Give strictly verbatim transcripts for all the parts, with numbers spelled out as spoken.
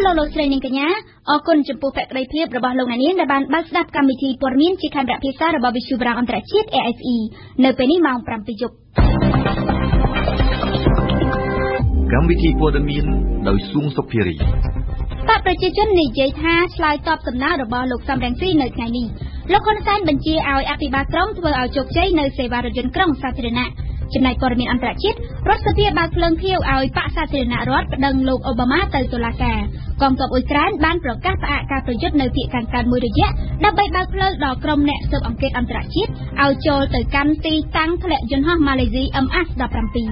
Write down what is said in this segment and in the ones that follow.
លោកលោកស្រីនាងកញ្ញាអរគុណចំពោះភក្ដីភាពរបស់លោកអ្នកនាងដែលបានបើកស្ដាប់កម្មវិធីព័ត៌មានជាខណ្ឌភាសារបស់វិទ្យុបារាំងអន្តរជាតិ A F E នៅពេលនេះម៉ោងប្រាំពីរយប់កម្មវិធីព័ត៌មានដោយស៊ូងសុភារីបកប្រជាជននិយាយថាឆ្លើយតបសំណើរបស់លោកសំរងស៊ីនៅថ្ងៃនេះលោកហ៊ុនសែនបញ្ជាឲ្យអភិបាលក្រុងធ្វើឲ្យជោគជ័យនៅសេវារថយន្តក្រុងសាធារណៈចំណែកព័ត៌មានអន្តរជាតិរដ្ឋសភាបើកភ្លើងខៀវឲ្យបកសាធារណរដ្ឋប្តឹងលោកអូបាម៉ាទៅតុលាការកងទ័ពអ៊ុយក្រែនបានប្រកាសផ្អាកការប្រយុទ្ធនៅភាគខាងកើតមួយរយៈដើម្បីបើកផ្លូវដល់ក្រុមអ្នកស៊ើបអង្កេតអន្តរជាតិឲ្យចូលទៅកាន់ទីតាំងធ្លាក់យន្តហោះម៉ាឡេស៊ី M H ដប់ប្រាំពីរ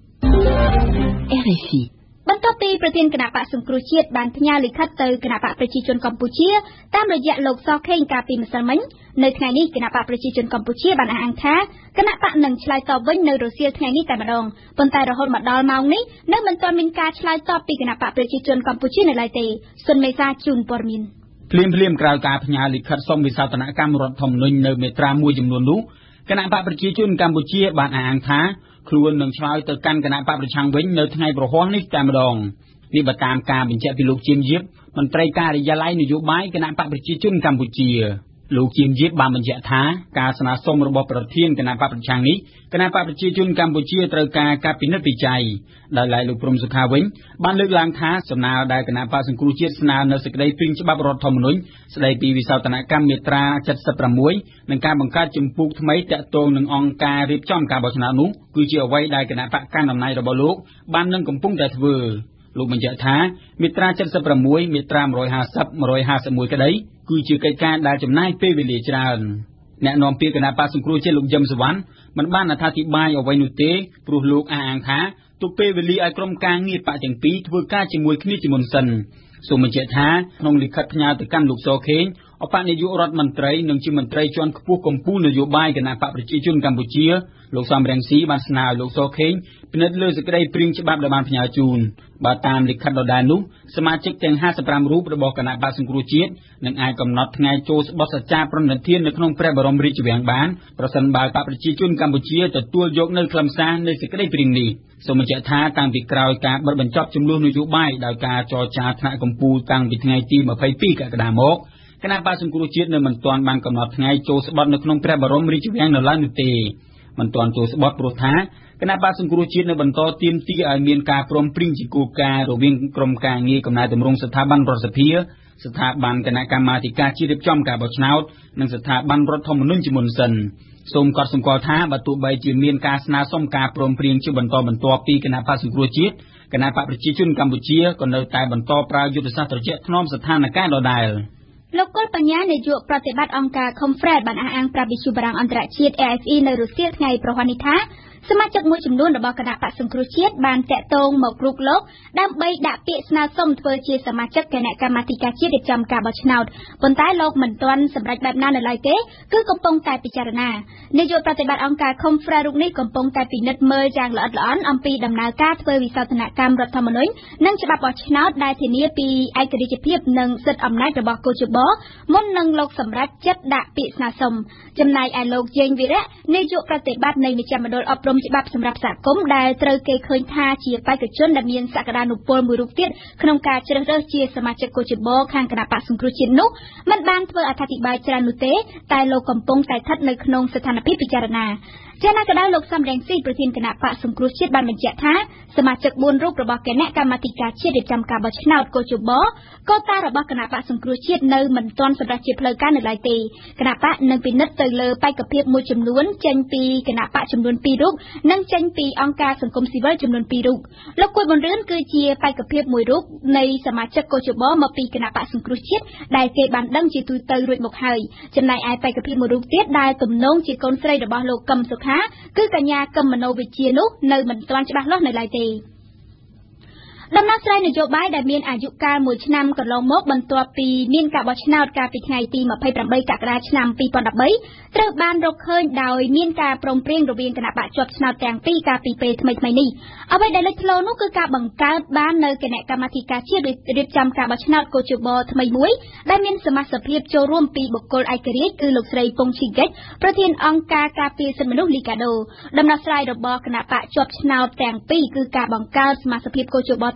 R F E បន្ទាប់ពីប្រធានគណៈបកសង្គ្រោះជាតិបានផ្ញើលិខិតទៅគណៈបកប្រជាជនកម្ពុជាតាមរយៈលោកសខេងកាលពីម្សិលមិញនៅថ្ងៃនេះគណៈបកប្រជាជនកម្ពុជាបានអះអាងថាគណៈបកនឹងឆ្លើយតបវិញនៅរសៀលថ្ងៃនេះតែម្ដងប៉ុន្តែរហូតមកដល់ម៉ោងនេះនៅមិនទាន់មានការឆ្លើយតបពីគណៈបកប្រជាជនកម្ពុជានៅឡើយទេសុនមេសាជូនព័ត៌មានភ្លាមភ្លាមក្រោយការផ្ញើលិខិតសុំវិសោធនកម្មរដ្ឋធម្មនុញ្ញនៅមេត្រាមួយចំនួននោះគណៈបកប្រជាជនកម្ពុជាបានអះអាងថាខ្លួននឹងឆ្លើយទៅកាន់គណៈបកប្រឆាំងវិញនៅថ្ងៃប្រហ័សនេះតែម្ដងនេះបើតាមការបញ្ជាក់ពីលោកជាមយៀបមន្ត្រីការិយាល័យនយោបាយគណៈបកប្រជាជនកម្ពុជាលោកជាមយៀបបានបញ្ជាក់ថាការស្នើសុំរបស់ប្រធានគណៈបកប្រឆាំងនេះគណៈបកប្រជាជនកម្ពុជាត្រូវការការពិនិត្យវិจัยដោយឡែកលោកព្រំសុខាវិញបានលើកឡើងថាសំណើដែលគណៈបកសង្គ្រោះជាតិស្នើនៅសេចក្តីព្រាងច្បាប់រដ្ឋធម្មនុញ្ញស្តីពីវិសោធនកម្មមាត្រាเจ็ดสิบหกនិងការបង្កើតជំពូកថ្មីតាក់ទងនឹងអង្គការរៀបចំការបោះឆ្នោតនោះគឺជាអ្វីដែលគណៈបកកណ្ដាលអំណាចរបស់លោកបាននឹងកំពុងតែធ្វើលោកបញ្ជាក់ថាមាត្រាเจ็ดสิบหกមាត្រាone fifty one fifty-oneក្តីគឺជាកិច្ចការដែលចំណាយពេលវេលាច្រើនអ្នកនាំពាក្យគណៈបកសង្គ្រោះជាតិលោកយឹមសវណ្ណមិនបានអត្ថាធិប្បាយអ្វីនោះទេព្រោះលោកអះអាងថាទុកពេលវេលាឲ្យក្រុមការងារបកទាំងពីរធ្វើការជាមួយគ្នាជាមុនសិនសូមបញ្ជាក់ថាក្នុងលិខិតផ្ញើទៅកាន់លោកសខេងអបនាយករដ្ឋមន្ត្រីនិងជាមន្ត្រីជាន់ខ្ពស់កម្ពុជានយោបាយគណៈបកប្រជាជនកម្ពុជាលោកសំរងស៊ីបានស្នើឲ្យលោកសខេងពិនិត្យលើសេចក្តីព្រាងច្បាប់ដែលបានផ្ញើជូនបើតាមលិខិតដដែលនោះសមាជិកទាំងห้าสิบห้าរូបរបស់គណៈបកសង្គ្រោះជាតិនឹងអាចកំណត់ថ្ងៃចូលស្បត់សច្ចាប្រណិធាននៅក្នុងព្រះបរមរាជវាំងបានប្រសិនបើបកប្រជាជនកម្ពុជាទទួលយកនៅខ្លឹមសារនៃសេចក្តីព្រាងនេះសូមបញ្ជាក់ថាតាំងពីក្រោយការបិទបញ្ចប់ចំនួននយោបាយដោយការចរចាថ្នាក់កម្ពុជាតាំងពីថ្ងៃទីยี่สิบสองកក្កដាមកគណៈបកសង្គ្រោះជាតិនៅមិនទាន់បានកំណត់ថ្ងៃចូលស្បត់នៅក្នុងព្រះបរមរាជវាំងនៅឡើយនោះទេមិនទាន់ចូលស្បត់ព្រោះថាគណៈបកសង្គ្រោះជាតិនៅបន្តទាមទារឲ្យមានការព្រមព្រៀងជាគោលការណ៍រវាងក្រុមការងារកំណែទម្រង់ស្ថាប័នរដ្ឋសភាស្ថាប័នគណៈកម្មាធិការជាតិរៀបចំការបោះឆ្នោតនិងស្ថាប័នរដ្ឋធម្មនុញ្ញជាមុនសិនសូមកត់សម្គាល់ថាបើទោះបីជាមានការស្នើសុំការព្រមព្រៀងជាបន្តបន្ទាប់ពីគណៈបកសង្គ្រោះជាតិគណៈបកប្រជាជនកម្ពុជាក៏នៅតែបន្តប្រើយុទ្ធសាស្ត្រត្រជាក់ថ្នមស្ថានភាពដដែលលោកកុលបញ្ញានាយកប្រតិបត្តិអង្គការ Confred បានអះអាងប្រាប់វិទ្យុបារាំងអន្តរជាតិ A F E នៅរសៀលថ្ងៃប្រហ័សនេះថាសមាជិកមួយចំនួនរបស់គណៈបកសង្គ្រោះជាតិបានតាក់ទងមករូបលោកដើម្បីដាក់ពាក្យស្នើសុំធ្វើជាសមាជិកគណៈកម្មាធិការជាតិរៀបចំការបោះឆ្នោតប៉ុន្តែលោកមិនទាន់សម្រេចបែបណានៅឡើយទេគឺកំពុងតែពិចារណានាយកប្រតិបត្តិអង្គការ Confred រូបនេះកំពុងតែពិនិត្យមើលយ៉ាងល្អិតល្អន់អំពីដំណើរការធ្វើវិសោធនកម្មរដ្ឋធម្មនុញ្ញនិងច្បាប់បោះឆ្នោតដែលធានាពីឯករាជ្យភាពនិងសិទ្ធិអំណាចរបស់កោជបមុននឹងលោកសម្រេចចិត្តដាក់ពាក្យស្នើសុំចំណែកឯលោកជេងវីរៈនាយកប្រតិបត្តិនៃមជ្ឈមណ្ឌលអប់រំច្បាប់សម្រាប់សហគមន៍ដែលត្រូវគេឃើញថាជាបេក្ខជនដែលមានសក្តានុពលមួយរូបទៀតក្នុងការជ្រើសរើសជាសមាជិកកោជបខាងគណៈបកសង្គ្រោះជាតិនោះមិនបានធ្វើអត្ថាធិប្បាយច្រើននោះទេតែលោកកំពុងតែស្ថិតនៅក្នុងស្ថានភាពពិចារណាជាណាកដាលលោកសំរងស៊ីប្រធានគណៈបកសង្គ្រោះជាតិបានបញ្ជាក់ថាសមាជិកbốnរូបរបស់គណៈកម្មាធិការជាតិរៀបចំការបោះឆ្នោតកោជបកោតារបស់គណៈបកសង្គ្រោះជាតិនៅមិនទាន់សម្រេចជាផ្លូវការនៅឡើយទេគណៈបកនឹងពិនិត្យទៅលើបេក្ខភាពមួយចំនួនចេញពីគណៈបកចំនួនពីររូបនិងចេញពីអង្គការសង្គមស៊ីវិលចំនួនពីររូបលោកគួយប៊ុនរឿនគឺជាបេក្ខភាពមួយរូបនៃសមាជិកកោជបមកពីគណៈបកសង្គ្រោះជាតិដែលគេបានដឹងជាទូទៅរួចមកហើយចំណែកឯបេក្ខភាពមួយរូបទៀតដែលទំនងជាកូនស្រីរបស់លោកកឹមសុខាគឺកញ្ញាកឹមមនោវិជ្ជានោះនៅមិនទាន់ច្បាស់លាស់នៅឡើយទេដំណោះស្រាយនយោបាយដែលមានអាយុកាលមួយឆ្នាំកន្លងមកបន្ទាប់ពីមានការបោះឆ្នោតកាលពីថ្ងៃទីยี่สิบแปดកក្កដាឆ្នាំពីរពាន់ដប់បីត្រូវបានរកឃើញដោយមានការព្រមព្រៀងរវាងគណៈបកជាប់ឆ្នោតទាំងពីរកាលពីពេលថ្មីៗនេះអ្វីដែលលេចធ្លោនោះគឺការបង្កើតបាននៅគណៈកម្មាធិការជាតិរៀបចំការបោះឆ្នោតកោជបថ្មីមួយដែលមានសមាជិកភាពចូលរួមពីបុគ្គលឯករាជ្យគឺលោកស្រីពងឈីហ្គិចប្រធានអង្គការការពារសិទ្ធិមនុស្សលីកាដូដំណោះស្រាយរបស់គណៈបកជាប់ឆ្នោតទាំងពីរគឺការបង្កើតសមាជិកភាពកោជប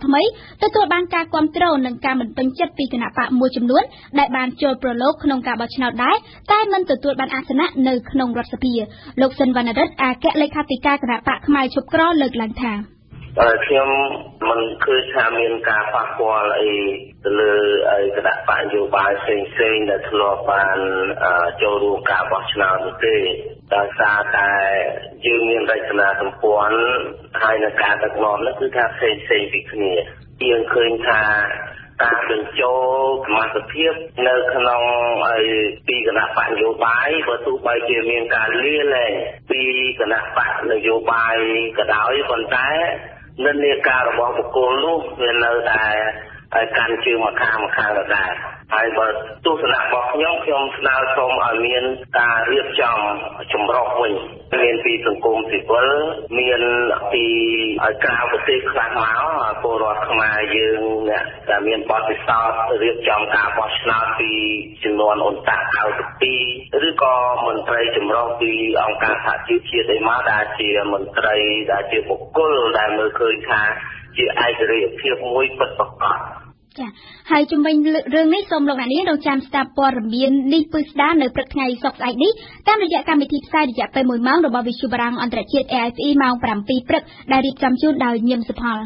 ថ្មីទទួលបានការគ្រប់គ្រងនិងការមិនពេញចិត្តពីគណៈបកមួយចំនួនដែលបានចូលប្រឡូកក្នុងការបោះឆ្នោតដែរតែមិនទទួលបានអាសនៈនៅក្នុងរដ្ឋសភាលោកសិនវណ្ណរិទ្ធអគ្គលេខាធិការគណៈបកផ្នែកឈប់ក្រលើកឡើងថាខ្ញុំមិនឃើញថាមានការប៉ះពាល់អីទៅលើគណៈបកនយោបាយផ្សេងៗដែលធ្លាប់បានចូលរួមការបោះឆ្នោតនោះទេដោយសារតែយើងមានរចនាសម្ព័ន្ធហើយនឹងការដឹកនាំនោះគឺថាផ្សេងផ្សេងពីគ្នាយើងឃើញថាការបញ្ចូលសមាជិកភាពនៅក្នុងពីគណៈបកនយោបាយបើទោះបីជាមានការលាលែងពីគណៈបកនយោបាយក៏ដោយប៉ុន្តែនិន្នាការរបស់បុគ្គលនោះវានៅតែកាន់ជើងមកខាងមកខាងដដែលហើយបើទស្សនៈរបស់ខ្ញុំខ្ញុំស្នើសុំឲ្យមានការរៀបចំចម្រុះវិញមានពីសង្គមស៊ីវិលមានពីឲ្យក្រៅប្រទេសខ្លះមកពលរដ្ឋខ្មែរយើងអ្នកដែលមានបទពិសោធន៍រៀបចំការបោះឆ្នោតពីចំនួនអន្តរជាតិឬក៏មន្ត្រីចម្រុះពីអង្គការសហជីវជាតិឯមកដែលជាមន្ត្រីដែលជាបុគ្គលដែលមើលឃើញថាជាឯករាជ្យភាពមួយពិតប្រាកដចាហើយជំវិញរឿងនេះសូមលោកអ្នកនាងរងចាំស្ដាប់ព័ត៌មាននេះពឹស្ដារនៅព្រឹកថ្ងៃសុក្រស្អែកនេះតាមរយៈកម្មវិធីផ្សាយរយៈពេលមួយម៉ោងរបស់វិទ្យុបារាំងអន្តរជាតិ A F E ម៉ោងប្រាំពីរព្រឹកដែលរៀបចំជូនដោយញឹមសុផល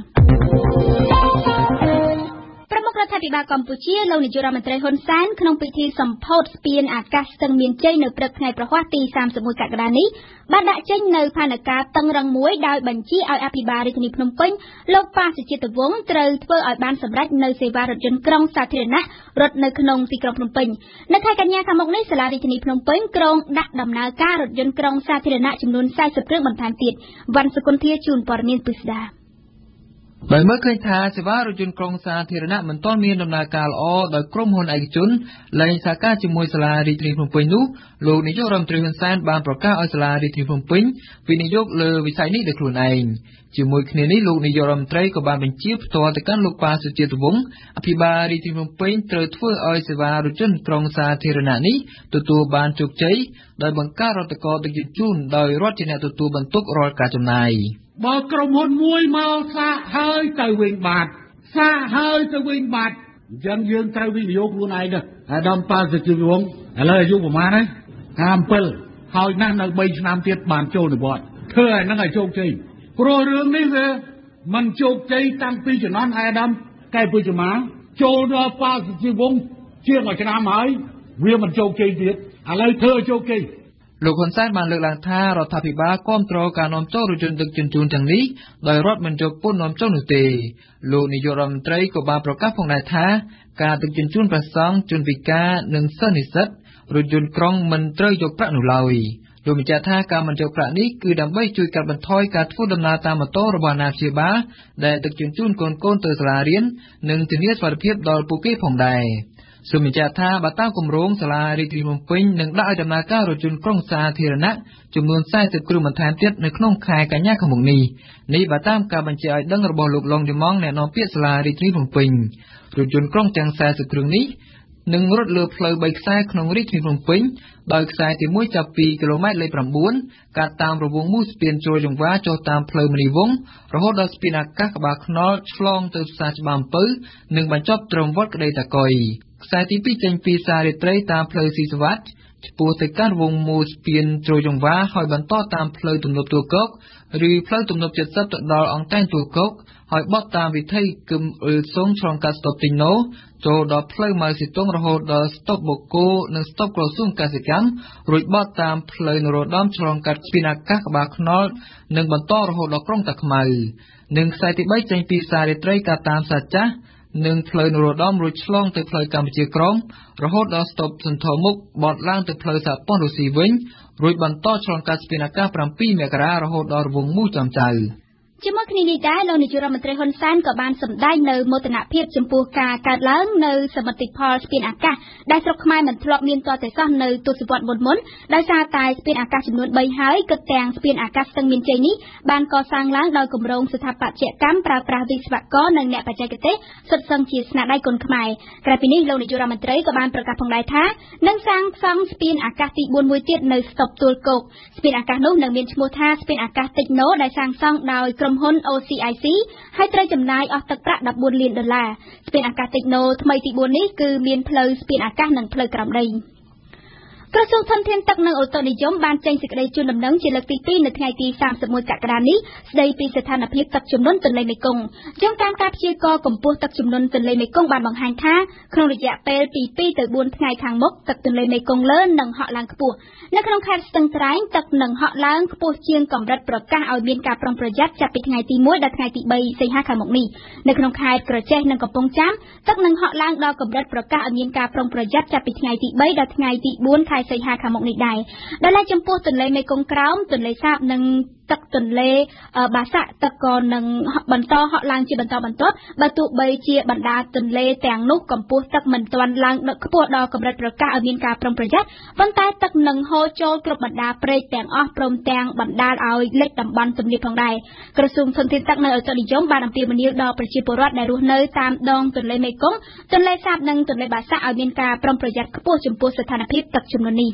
ប្រមុខរដ្ឋាភិបាលកម្ពុជាលោកនាយករដ្ឋមន្ត្រីហ៊ុនសែនក្នុងពិធីសម្ពោធស្ពានអាកាសស្ទឹងមានជ័យនៅព្រឹកថ្ងៃប្រហ័សទីសាមសិបមួយកក្កដានេះបានដាក់ចេញនៅផែនការតឹងរឹងមួយដោយបញ្ជាឲ្យអភិបាលរាជធានីភ្នំពេញលោកប៉ាសុជាតិវង្សត្រូវធ្វើឲ្យបានសម្រេចនៅសេវារថយន្តក្រុងសាធារណៈរត់នៅក្នុងទីក្រុងភ្នំពេញនៅខែកញ្ញាខាងមុខនេះសាលារាជធានីភ្នំពេញក្រុងដាក់ដំណើរការរថយន្តក្រុងសាធារណៈចំនួនสี่สิบគ្រឿងបន្ថែមទៀតវ៉ាន់សុគន្ធាជូនព័ត៌មានពិស្ដាដោយមើលឃើញថាសេវារថយន្តក្រុងសាធារណៈមិនទាន់មានដំណើរការល្អដោយក្រុមហ៊ុនឯកជនលែងសហការជាមួយសាលារាជធានីភ្នំពេញនោះលោកនាយករដ្ឋមន្ត្រីហ៊ុនសែនបានប្រកាសឲ្យសាលារាជធានីភ្នំពេញវិនិយោគលើវិស័យនេះដោយខ្លួនឯងជាមួយគ្នានេះលោកនាយករដ្ឋមន្ត្រីក៏បានបញ្ជាផ្ទាល់ទៅកាន់លោកប៉ាសុជាតិវង្សអភិបាលរាជធានីភ្នំពេញត្រូវធ្វើឲ្យសេវារថយន្តក្រុងសាធារណៈនេះទទួលបានជោគជ័យដោយបង្កើតរដ្ឋកោដឹកជញ្ជូនដោយរដ្ឋជាអ្នកទទួលបន្ទុករាល់ការចំណាយបើក្រុមហ៊ុនមួយមកសាកហើយទៅវិញបាត់សាកហើយទៅវិញបាត់អញ្ចឹងយើងត្រូវវិនិយោគខ្លួនឯងដែរអាដាមប៉ាសុជាតិវង្សឥឡូវអាយុប្រហែលហើយហាំ칠ហើយណាស់នៅបីឆ្នាំទៀតបានចូលនិវត្តន៍ធ្វើឲ្យនឹងឲ្យជោគជ័យព្រោះរឿងនេះវាមិនជោគជ័យតាំងពីជំនាន់អាដាមកែពុជមាចូលដល់ប៉ាសុជាតិវង្សជាងមួយឆ្នាំហើយវាមិនជោគជ័យទៀតឥឡូវធ្វើឲ្យជោគជ័យលោកហ៊ុនសែនបានលើកឡើងថារដ្ឋាភិបាលគាំទ្រការនាំចូលរថយន្តដឹកជញ្ជូនទាំងនេះដោយរដ្ឋមិនយកពន្ធនាំចូលនោះទេលោកនាយករដ្ឋមន្ត្រីក៏បានប្រកាសផងដែរថាការដឹកជញ្ជូនព្រះសង្ឃជនពិការនិងសិស្សនិស្សិតរថយន្តក្រុងមិនត្រូវយកប្រាក់នោះឡើយលោកបញ្ជាក់ថាការមិនយកប្រាក់នេះគឺដើម្បីជួយកាត់បន្ថយការធ្វើដំណើរតាមម៉ូតូរបស់អាណាព្យាបាលដែលដឹកជញ្ជូនកូនៗទៅសាលារៀននិងធានាសុវត្ថិភាពដល់ពួកគេផងដែរសូមបញ្ជាក់ថាបើតាមគម្រោងសាលារាជធានីភ្នំពេញនឹងដាក់ឲ្យដំណើរការរថយន្តក្រុងសាធារណៈចំនួនสี่สิบគ្រឿងបន្ថែមទៀតនៅក្នុងខែកញ្ញាខាងមុខនេះនេះបើតាមការបញ្ជាក់ឲ្យដឹងរបស់លោកឡុងឌីម៉ងអ្នកនាំពាក្យសាលារាជធានីភ្នំពេញរថយន្តក្រុងទាំងสี่สิบគ្រឿងនេះនឹងរត់លើផ្លូវបីខ្សែក្នុងរាជធានីភ្នំពេញដោយខ្សែទីមួយចាប់ពីគីឡូម៉ែត្រលេខnineកាត់តាមរង្វង់មូលស្ពានជ្រោយចង្វារចុះតាមផ្លូវមនីវង្សរហូតដល់ស្ពានអាកាសក្បាលខ្នល់ឆ្លងទៅផ្សារច្បារអំពៅនិងបញ្ចប់ត្រឹមវត្តក្តីតាកុយខ្សែទីពីរចេញពីផ្សាររាត្រីតាមផ្លូវស៊ីសវត្តឆ្ពោះទៅកាន់រង្វង់មូលស្ពានជ្រោយចង្វារហើយបន្តតាមផ្លូវទំនប់ទួលគោកឬផ្លូវទំនប់七十ទៅដល់អង្គតែងទួលគោកហើយបត់តាមវិថីគឹមអ៊ុលសុងឆ្លងកាត់ស្តុបទីណូចូលដល់ផ្លូវម៉ៅស៊ីតុងរហូតដល់ស្តុបបូកូនិងស្តុបក្រសួងកសិកម្មរួចបត់តាមផ្លូវនរោត្តមឆ្លងកាត់ស្ពានអាកាសក្បាលខ្នល់និងបន្តរហូតដល់ក្រុងតាខ្មៅនិងខ្សែទីបីចេញពីផ្សាររាត្រីកាត់តាមផ្សារចាស់និងផ្លូវនរោត្តមរួចឆ្លងទៅផ្លូវកម្ពុជាក្រមរហូតដល់ស្តុបសន្ធរមុខបត់ឡើងទៅផ្លូវសហព័ន្ធរុស្ស៊ីវិញរួចបន្តឆ្លងកាត់ស្ពានអាកាសsevenមករារហូតដល់រង្វង់មូលចំចៅជាមួយគ្នានេះដែរលោកនាយករដ្ឋមន្ត្រីហ៊ុនសែនក៏បានសម្ដែងនៅមោទនភាពចំពោះការកើតឡើងនៅសមិទ្ធផលស្ពានអាកាសដែលស្រុកខ្មែរមិនធ្លាប់មានទាល់តែសោះនៅទសវត្សរ៍មុនមុនដោយសារតែស្ពានអាកាសចំនួនthreeហើយគិតទាំងស្ពានអាកាសស្ទឹងមានជ័យនេះបានកសាងឡើងដោយគម្រោងស្ថាបត្យកម្មប្រើប្រាស់វិស្វករនិងអ្នកបច្ចេកទេសសុទ្ធសឹងជាស្នាដៃគុនខ្មែរក្រៅពីនេះលោកនាយករដ្ឋមន្ត្រីក៏បានប្រកាសផងដែរថានឹងសាងសង់ស្ពានអាកាសទីfourមួយទៀតនៅស្តុបទួលគោកស្ពានអាកាសនោះនឹងមានឈ្មោះថាស្ពានអាកាសតិចណូដែលសាងសង់ដោយក្រុមក្រុមហ៊ុន អូ ซี ไอ ซี ហើយត្រូវចំណាយអស់ទឹកប្រាក់ដប់បួនលានដុល្លារស្ពានអាកាស Techno ថ្មីទីបួននេះគឺមានផ្លូវស្ពានអាកាសនិងផ្លូវក្រោមដីក្រសួងធនធានទឹកនិងអូតូនិយមបានចេញសេចក្តីជូនដំណឹងជាលើកទីពីរនៅថ្ងៃទីសាមសិបមួយកក្កដានេះស្តីពីស្ថានភាពទឹកជំនន់ទន្លេមេគង្គជាងការការព្យាករណ៍កម្ពស់ទឹកជំនន់ទន្លេមេគង្គបានបង្ហាញថាក្នុងរយៈពេលពីពីរទៅបួនថ្ងៃខាងមុខទឹកទន្លេមេគង្គលើនឹងហក់ឡើងខ្ពស់នៅក្នុងខេត្តស្ទឹងត្រែងទឹកនឹងហក់ឡើងខ្ពស់ជាងកម្រិតប្រកាសឲ្យមានការប្រុងប្រយ័ត្នចាប់ពីថ្ងៃទីមួយដល់ថ្ងៃទីបីសីហាខាងមុខនេះនៅក្នុងខេត្តក្រចេះនិងកំពង់ចាមទឹកនឹងហក់ឡើងដល់កម្រិតប្រកាសឲ្យមានការប្រុងប្រយ័ត្នចាប់ពីថ្ងៃទីបីដល់ថ្ងៃទីបួនខែសីហាខាងមុខនេះដែរដែលចំពោះទន្លេមេគង្គក្រោមទន្លេសាបនិងទឹកទន្លេបាសាក់ទឹកក៏នឹងបន្តហក់ឡើងជាបន្តបន្ទាប់បើទោះបីជាបណ្ដាទន្លេទាំងនោះកម្ពស់ទឹកមិនទាន់ឡើងដល់ខ្ពស់ដល់កម្រិតប្រកាសឲ្យមានការប្រុងប្រយ័ត្នប៉ុន្តែទឹកនឹងហូរចូលគ្រប់បណ្ដាព្រែកទាំងអស់ព្រមទាំងបណ្ដាលឲ្យលិចតំបន់ទំនាបផងដែរក្រសួងធនធានទឹកនៅអូតូនិយមបានអំពាវនាវដល់ប្រជាពលរដ្ឋដែលរស់នៅតាមដងទន្លេមេគង្គទន្លេសាបនិងទន្លេបាសាក់ឲ្យមានការប្រុងប្រយ័ត្នខ្ពស់ចំពោះស្ថានភាពទឹកជំនន់នេះ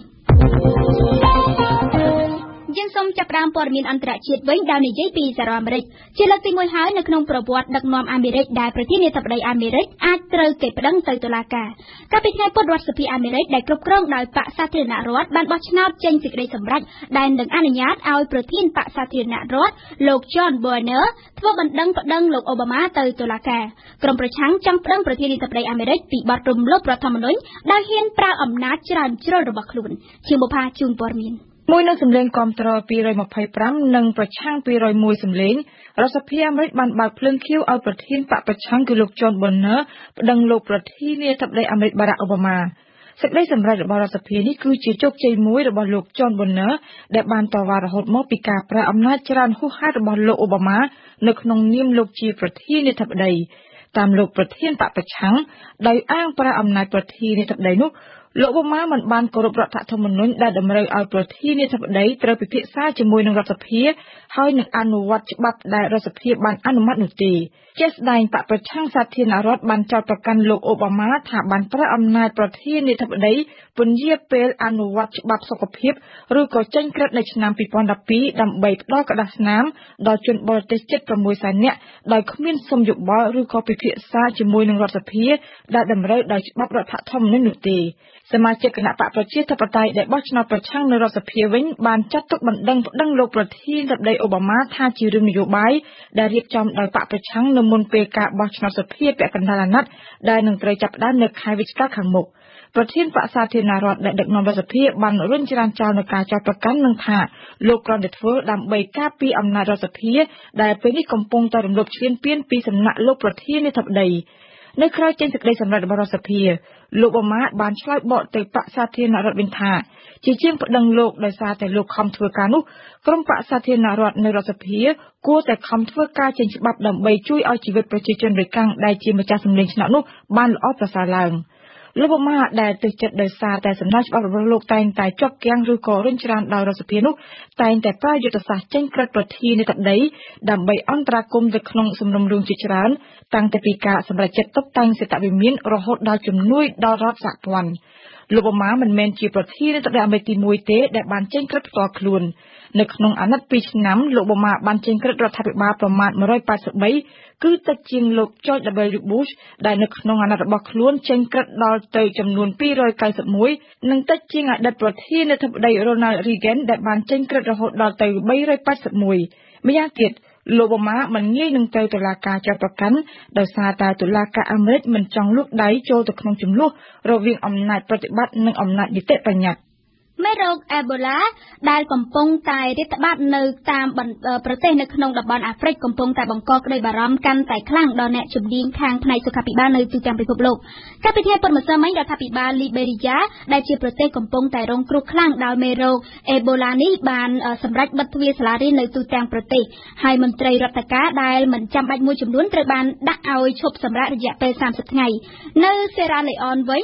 យើងសូមចាប់ផ្ដើមព័ត៌មានអន្តរជាតិវិញដោយនិយាយពីសហរដ្ឋអាមេរិកជាលើកទីមួយហើយនៅក្នុងប្រវត្តិដឹកនាំអាមេរិកដែលប្រធានាធិបតីអាមេរិកអាចត្រូវគេប្តឹងទៅតុលាការកាលពីថ្ងៃពុធរដ្ឋសភាអាមេរិកដែលគ្រប់គ្រងដោយបកសាធារណរដ្ឋបានបោះឆ្នោតចេញសេចក្តីសម្រេចដែលនឹងអនុញ្ញាតឲ្យប្រធានបកសាធារណរដ្ឋលោក John Boehner ធ្វើបណ្ដឹងប្តឹងលោកអូបាម៉ាទៅតុលាការក្រុមប្រឆាំងចង់ប្តឹងប្រធានាធិបតីអាមេរិកពីបទរំលោភរដ្ឋធម្មនុញ្ញដោយហ៊ានប្រើអំណាចច្រើនជ្រុលរបស់ខ្លួនជាបុប្ផាជូនព័ត៌មានមួយនឹងសម្លេងគាំទ្រពីររយម្ភៃប្រាំនិងប្រឆាំងពីររយមួយសម្លេងរដ្ឋសភាអាមេរិកបានបើកភ្លើងខៀវឲ្យប្រធានបកប្រឆាំងគឺលោក John Boehner ប្តឹងលោកប្រធានាធិបតីអាមេរិក Barack Obama សេចក្តីសម្រេចរបស់រដ្ឋសភានេះគឺជាជោគជ័យមួយរបស់លោក John Boehner ដែលបានតវ៉ារហូតមកពីការប្រើអំណាចច្រើនហួសហេតុរបស់លោក Obama នៅក្នុងនាមលោកជាប្រធានាធិបតីតាមលោកប្រធានបកប្រឆាំងដោយអាងប្រើអំណាចប្រធានាធិបតីនោះលោកអូបាម៉ាមិនបានគោរពរដ្ឋធម្មនុញ្ញដែលតម្រូវឲ្យប្រធានាធិបតីត្រូវពិភាក្សាជាមួយនឹងរដ្ឋសភាហើយនឹងអនុវត្តច្បាប់ដែលរដ្ឋសភាបានអនុម័តនោះទេជាស្ដែងបកប្រឆាំងសាធារណរដ្ឋបានចោទប្រកាន់លោកអូបាម៉ាថាបានប្រើអំណាចប្រធានាធិបតីពន្យាពេលអនុវត្តច្បាប់សុខភាពឬក៏ចេញក្រឹត្យនៅឆ្នាំពីរពាន់ដប់ពីរដើម្បីផ្ដល់ក្តារស្នាមដល់ជនបរទេសជិតប្រាំមួយសែននាក់ដោយគ្មានសុំយោបល់ឬក៏ពិភាក្សាជាមួយនឹងរដ្ឋសភាដែលតម្រូវដោយច្បាប់រដ្ឋធម្មនុញ្ញនោះទេសមាជិកគណៈបកប្រជាធិបតេយ្យដែលបោះឆ្នោតប្រឆាំងនៅរដ្ឋសភាវិញបានចាត់ទុកបណ្ដឹងប្តឹងលោកប្រធានាធិបតីអូបាម៉ាថាជារឿងនយោបាយដែលរៀបចំដោយបកប្រឆាំងនៅមុនពេលការបោះឆ្នោតសភាពាក់កណ្ដាលអាណត្តិដែលនឹងត្រូវចាប់ផ្ដើមនៅខែវិច្ឆិកាខាងមុខប្រធានបកសាធារណរដ្ឋដែលដឹកនាំរដ្ឋសភាបានរុញច្រានចោលនឹងការចោទប្រកាន់នឹងថាលោកគ្រាន់តែធ្វើដើម្បីការពារអំណាចរដ្ឋសភាដែលពេលនេះកំពុងតែរំលោភឈ្លានពានពីសំណាក់លោកប្រធានាធិបតីនៅក្រៅចេញសេចក្តីសម្រេចរបស់រដ្ឋសភាលោកអូបាម៉ាបានឆ្លើយបកទៅបកសាធារណរដ្ឋវិញថាជាជាងប្តឹងលោកដោយសារតែលោកខំធ្វើការនោះក្រុមបកសាធារណរដ្ឋនៅរដ្ឋសភាគួរតែខំធ្វើការចេញច្បាប់ដើម្បីជួយឲ្យជីវិតប្រជាជនរាយកាំងដែលជាម្ចាស់សម្លេងឆ្នោតនោះបានល្អប្រសើរឡើងលោកអូបាម៉ាដែលទើសចិត្តដោយសារតែសំណើច្បាប់របស់លោកតែងតែជាប់គាំងឬក៏រុញច្រានដោយរដ្ឋសភានោះតែងតែប្រើយុទ្ធសាស្ត្រចេញក្រឹត្យប្រធានាធិបតីដើម្បីអន្តរាគមន៍ទៅក្នុងសំណុំរឿងជាច្រើនតាំងតែពីការសម្រេចចិត្តតុបតែងសេតវិមានរហូតដល់ជំនួយដល់រដ្ឋសហព័ន្ធលោកអូបាម៉ាមិនមែនជាប្រធានាធិបតីអាមេរិកទីមួយទេដែលបានចេញក្រឹត្យផ្ទាល់ខ្លួននៅក្នុងអាណត្តិពីរឆ្នាំលោកអូបាម៉ាបានចេញក្រឹត្យរដ្ឋាភិបាលប្រមាណមួយរយប៉ែតសិបបីគឺតិចជាងលោក George W Bush ដែលនៅក្នុងអាណត្តិរបស់ខ្លួនចេញក្រឹត្យដល់ទៅចំនួនពីររយកៅសិបមួយនិងតិចជាងអតីតប្រធានាធិបតី Ronald Reagan ដែលបានចេញក្រឹត្យរហូតដល់ទៅបីរយប៉ែតសិបមួយម្យ៉ាងទៀតលោកអូបាម៉ាមិនងាយនឹងទៅតុលាការចោទប្រកាន់ដោយសារតែតុលាការអាមេរិកមិនចង់លូកដៃចូលទៅក្នុងជម្លោះរវាងអំណាចប្រតិបត្តិនិងអំណាចនីតិបញ្ញត្តិមេរោគអេបូឡាដែលកំពុងតែរាតត្បាតនៅតាមប្រទេសនៅក្នុងតំបន់អាហ្វ្រិកកំពុងតែបង្កក្តីបារម្ភកាន់តែខ្លាំងដល់អ្នកជំនាញខាងផ្នែកសុខាភិបាលនៅទូទាំងពិភពលោកកាលពីថ្ងៃពុធម្សិលមិញរដ្ឋាភិបាលលីបេរីយ៉ាដែលជាប្រទេសកំពុងតែរងគ្រោះខ្លាំងដោយមេរោគអេបូឡានេះបានសម្រេចបិទទ្វារសាលារៀននៅទូទាំងប្រទេសហើយមន្ត្រីរដ្ឋការដែលមិនចាំបាច់មួយចំនួនត្រូវបានដាក់ឲ្យឈប់សម្រាករយៈពេលសាមសិបថ្ងៃនៅសេរ៉ាលេអនវិញ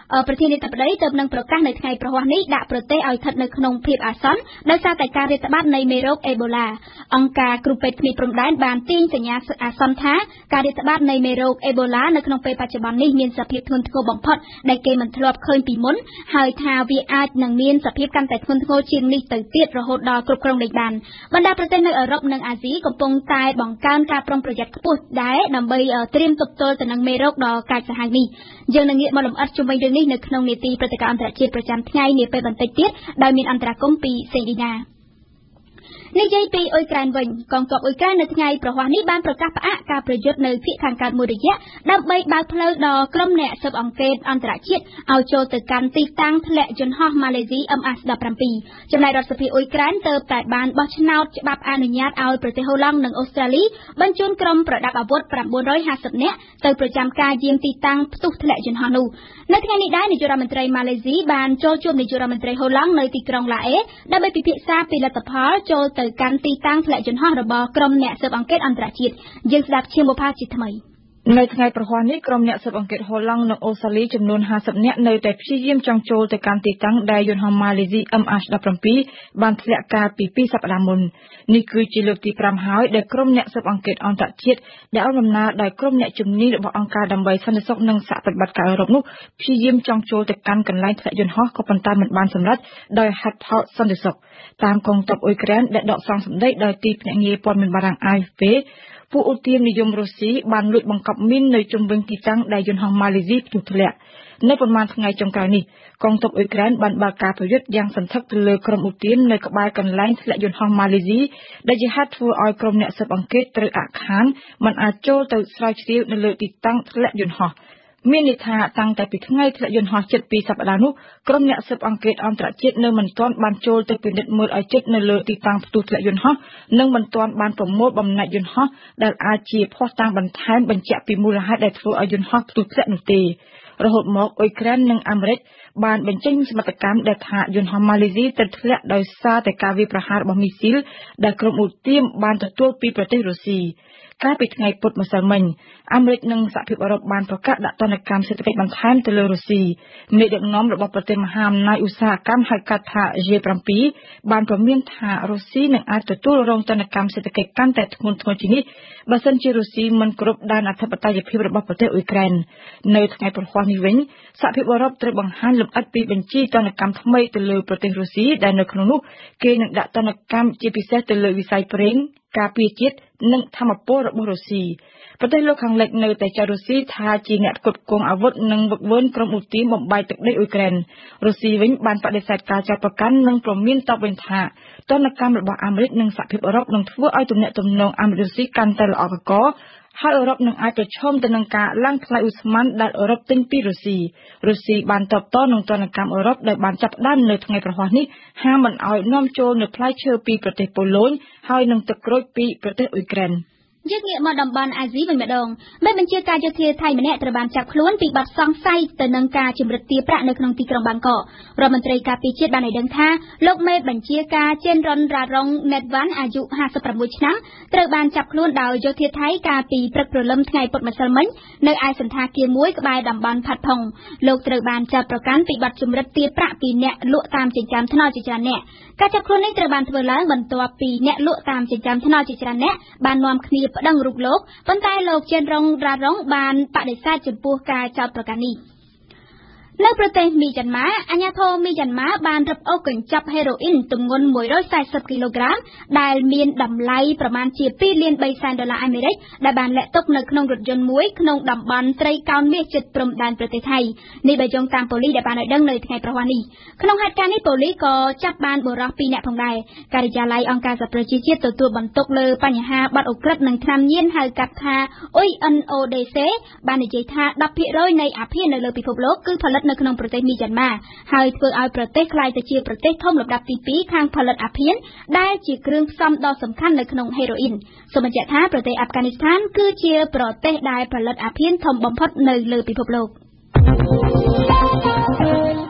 ប្រធានាធិបតីទៅនឹងប្រកាសនៅថ្ងៃប្រហ័សនេះដាក់ប្រទេសឲ្យស្ថិតនៅក្នុងភាពអាសន្នដោយសារតែការរាតត្បាតនៃមេរោគអេបូឡាអង្គការគ្រូពេទ្យគ្មានព្រំដែនបានទាញសញ្ញាអាសន្នថាការរាតត្បាតនៃមេរោគអេបូឡានៅក្នុងពេលបច្ចុប្បន្ននេះមានសភាពធ្ងន់ធ្ងរបំផុតដែលគេមិនធ្លាប់ឃើញពីមុនហើយថាវាអាចនឹងមានសភាពកាន់តែធ្ងន់ធ្ងរជាងនេះទៅទៀតរហូតដល់គ្រប់គ្រងលែងបានបណ្ដាប្រទេសនៅអឺរ៉ុបនិងអាស៊ីកំពុងតែបង្កើនការប្រុងប្រយ័ត្នខ្ពស់ដែរដើម្បីត្រៀមទប់ទល់ទៅនឹងមេរោគដ៏កាចសាហាវនេះយើងនឹងងាកមកលម្អិតជុំវិញរឿងនេះនៅក្នុងនីតិព្រឹត្តិការណ៍អន្តរជាតិប្រចាំថ្ងៃនាពេលបន្តិចទៀតដោយមានអន្តរាគមន៍ពីសេងឌីណានិយាយពីអ៊ុយក្រែនវិញកងទ័ពអ៊ុយក្រែននៅថ្ងៃប្រហ័សនេះបានប្រកាសផ្អាកការប្រយុទ្ធនៅភាគខាងកើតមួយរយៈដើម្បីបើកផ្លូវដល់ក្រុមអ្នកស៊ើបអង្កេតអន្តរជាតិឲ្យចូលទៅកាន់ទីតាំងធ្លាក់យន្តហោះម៉ាឡេស៊ី M H ១៧ ចំណែករដ្ឋសភាអ៊ុយក្រែនទើបតែបានបោះឆ្នោតច្បាប់អនុញ្ញាតឲ្យប្រទេសហូឡង់និងអូស្ត្រាលីបញ្ជូនក្រុមប្រដាប់អាវុធ៩៥០នាក់ទៅប្រចាំការយាមទីតាំងផ្ទុះធ្លាក់យន្តហោះនោះនៅថ្ងៃនេះដែរនាយករដ្ឋមន្ត្រីម៉ាឡេស៊ីបានចូលជួបនាយករដ្ឋមន្ត្រីហូឡង់នៅទីក្រុងឡាអេដើម្បីពិភាក្សាពីលទ្ធផលចូលទៅកាន់ទីតាំងធ្លាក់យន្តហោះរបស់ក្រុមអ្នកស៊ើបអង្កេតអន្តរជាតិយើងស្ដាប់ឈាមបុប្ផាជាថ្មីនៅថ្ងៃប្រហ័សនេះក្រុមអ្នកស៊ើបអង្កេតហូឡង់និងអូស្ត្រាលីចំនួនห้าสิบនាក់នៅតែព្យាយាមចង់ចូលទៅកាន់ទីតាំងដែលយន្តហោះម៉ាឡេស៊ី M H ១៧ បានធ្លាក់កាលពីពីរសប្តាហ៍មុននេះគឺជាលើកទីប្រាំហើយដែលក្រុមអ្នកស៊ើបអង្កេតអន្តរជាតិដែលឲ្យដំណើរដោយក្រុមអ្នកជំនាញរបស់អង្គការដើម្បីសន្តិសុខនិងសហប្រតិបត្តិការអឺរ៉ុបនោះព្យាយាមចង់ចូលទៅកាន់កន្លែងធ្លាក់យន្តហោះក៏ប៉ុន្តែមិនបានសម្រេចដោយហេតុផលសន្តិសុខតាមកងទ័ពអ៊ុយក្រែនដែលដកស្រង់សម្ដីដោយទីភ្នាក់ងារព័ត៌មានបារាំង A F Pពួកឧទាមនិយមរុស្ស៊ីបានលួចបង្កប់មីននៅជុំវិញទីតាំងដែលយន្តហោះម៉ាឡេស៊ីផ្ទុះធ្លាក់នៅប្រមាណថ្ងៃចុងក្រោយនេះកងទ័ពអ៊ុយក្រែនបានបើកការប្រយុទ្ធយ៉ាងសន្ធឹកទៅលើក្រុមឧទាមនៅក្បែរកន្លែងធ្លាក់យន្តហោះម៉ាឡេស៊ីដែលជាហេតុធ្វើឲ្យក្រុមអ្នកស៊ើបអង្កេតត្រូវអាក់ខានមិនអាចចូលទៅស្រាវជ្រាវនៅលើទីតាំងធ្លាក់យន្តហោះមានន័យថាតាំងតែពីថ្ងៃធ្លាក់យន្តហោះជិតពីរសប្តាហ៍នោះក្រុមអ្នកស៊ើបអង្កេតអន្តរជាតិនៅមិនទាន់បានចូលទៅពិនិត្យមើលឲ្យជិតនៅលើទីតាំងផ្ទុះធ្លាក់យន្តហោះនិងមិនទាន់បានប្រមូលបំណាច់យន្តហោះដែលអាចជាភស្តុតាងបន្ថែមបញ្ជាក់ពីមូលហេតុដែលធ្វើឲ្យយន្តហោះផ្ទុះធ្លាក់នោះទេរហូតមកអ៊ុយក្រែននិងអាមេរិកបានបញ្ចេញសមត្ថកម្មដែលថាយន្តហោះម៉ាឡេស៊ីទៅធ្លាក់ដោយសារតែការវាយប្រហាររបស់មីស៊ីលដែលក្រុមឧទាមបានទទួលពីប្រទេសរុស្ស៊ីកាលពីថ្ងៃពុធម្សិលមិញអាមេរិកនិងសហភាពអឺរ៉ុបបានប្រកាសដាក់ទណ្ឌកម្មសេដ្ឋកិច្ចបន្ថែមទៅលើរុស្ស៊ីមេដឹកនាំរបស់ប្រទេសមហាអំណាចឧស្សាហកម្មហៅកាត់ថា G เจ็ด បានព្រមានថារុស្ស៊ីនឹងអាចទទួលរងទណ្ឌកម្មសេដ្ឋកិច្ចកាន់តែធ្ងន់ធ្ងរជាងនេះបើសិនជារុស្ស៊ីមិនគោរពដែនអធិបតេយ្យភាពរបស់ប្រទេសអ៊ុយក្រែននៅថ្ងៃប្រហ័សនេះវិញសហភាពអឺរ៉ុបត្រូវបង្ហាញលម្អិតពីបញ្ជីទណ្ឌកម្មថ្មីទៅលើប្រទេសរុស្ស៊ីដែលនៅក្នុងនោះគេនឹងដាក់ទណ្ឌកម្មជាពិសេសទៅលើវិស័យប្រេងការពារជាតិនិងធម្មពលរបស់រុស្ស៊ីប្រទេសលោកខាងលិចនៅតែចោទរុស្ស៊ីថាជាអ្នកផ្គត់ផ្គង់អាវុធនិងវឹកវើក្រុមឧទាមបំបែកទឹកដីអ៊ុយក្រែនរុស្ស៊ីវិញបានបដិសេធការចោទប្រកាន់និងព្រមានតបវិញថាទណ្ឌកម្មរបស់អាមេរិកនិងសហភាពអឺរ៉ុបនឹងធ្វើឲ្យទំនាក់ទំនងអាមេរិករុស្ស៊ីកាន់តែល្អកកហើយអឺរ៉ុបនឹងអាចប្រឈមទៅនឹងការឡើងថ្លៃឧស្ម័នដែលអឺរ៉ុបទិញពីរុស្ស៊ីរុស្ស៊ីបានតបតនឹងទណ្ឌកម្មអឺរ៉ុបដែលបានចាប់ផ្ដើមនៅថ្ងៃប្រហ័សនេះហាមមិនឲ្យនាំចូលនៅផ្លែឈើពីប្រទេសប៉ូឡូញហើយនឹងទឹកក្រូចពីប្រទេសអ៊ុយក្រែនយើងងាកមកតំបន់អាស៊ីវិញម្ដងមេបញ្ជាការយោធាថៃម្នាក់ត្រូវបានចាប់ខ្លួនពីបទសង្ស័យទៅនឹងការជំរិតទារប្រាក់នៅក្នុងទីក្រុងបាងកករដ្ឋមន្ត្រីការពារជាតិបានឲ្យដឹងថាលោកមេបញ្ជាការជេនរ៉ុនរ៉ារុងណេតវ៉ាន់អាយុห้าสิบหกឆ្នាំត្រូវបានចាប់ខ្លួនដោយយោធាថៃកាលពីព្រឹកព្រលឹមថ្ងៃពុធម្សិលមិញនៅឯសន្តាគារមួយក្បែរតំបន់ផាត់ផុងលោកត្រូវបានចាប់ប្រកាន់ពីបទជំរិតទារប្រាក់ពីអ្នកលក់តាមចិញ្ចើមថ្នល់ជាច្រើនអ្នកការចាប់ខ្លួននេះត្រូវបានធ្វើឡើងបន្ទាប់ពីអ្នកលក់តាមចិញ្ចើមថ្នល់ជាច្រើនអ្នកបាននាំគ្នាប្តឹងរូបលោកប៉ុន្តែលោកជេនរ៉ុងរ៉ារុងបានបដិសេធចំពោះការចោទប្រកាន់នេះនៅប្រទេសមីយ៉ាន់ម៉ាអាជ្ញាធរមីយ៉ាន់ម៉ាបានរឹបអូសកញ្ចប់ហេរ៉ូអ៊ីនទម្ងន់មួយរយสี่สิบគីឡូក្រាមដែលមានតម្លៃប្រមាណជាពីរលានបីសែនដុល្លារអាមេរិកដែលបានលាក់ទុកនៅក្នុងរថយន្តមួយក្នុងតំបន់ត្រីកោណមាសជិតព្រំដែនប្រទេសថៃនេះបើយោងតាមប៉ូលីសដែលបានឲ្យដឹងនៅថ្ងៃប្រហ័សនេះក្នុងហេតុការណ៍នេះប៉ូលីសក៏ចាប់បានបុរសពីរនាក់ផងដែរការិយាល័យអង្គការសហប្រជាជាតិទទួលបន្ទុកលើបញ្ហាបាត់អូក្រិតនិងថ្នាំញៀនហៅកាត់ថា U N O D C បាននិយាយថា ដប់ភាគរយ នៃអាភៀននៅលើពិភពលោកគឺផលិតនៅក្នុងប្រទេសមីយ៉ាន់ម៉ាហើយធ្វើឲ្យប្រទេសក្លាយទៅជាប្រទេសធំលំដាប់ទីពីរខាងផលិតអាភៀនដែលជាគ្រឿងផ្សំដ៏សំខាន់នៅក្នុងហេរ៉ូអ៊ីនសូមបញ្ជាក់ថាប្រទេសអាហ្វហ្គានីស្ថានគឺជាប្រទេសដែលផលិតអាភៀនធំបំផុតនៅលើពិភពលោកនៅ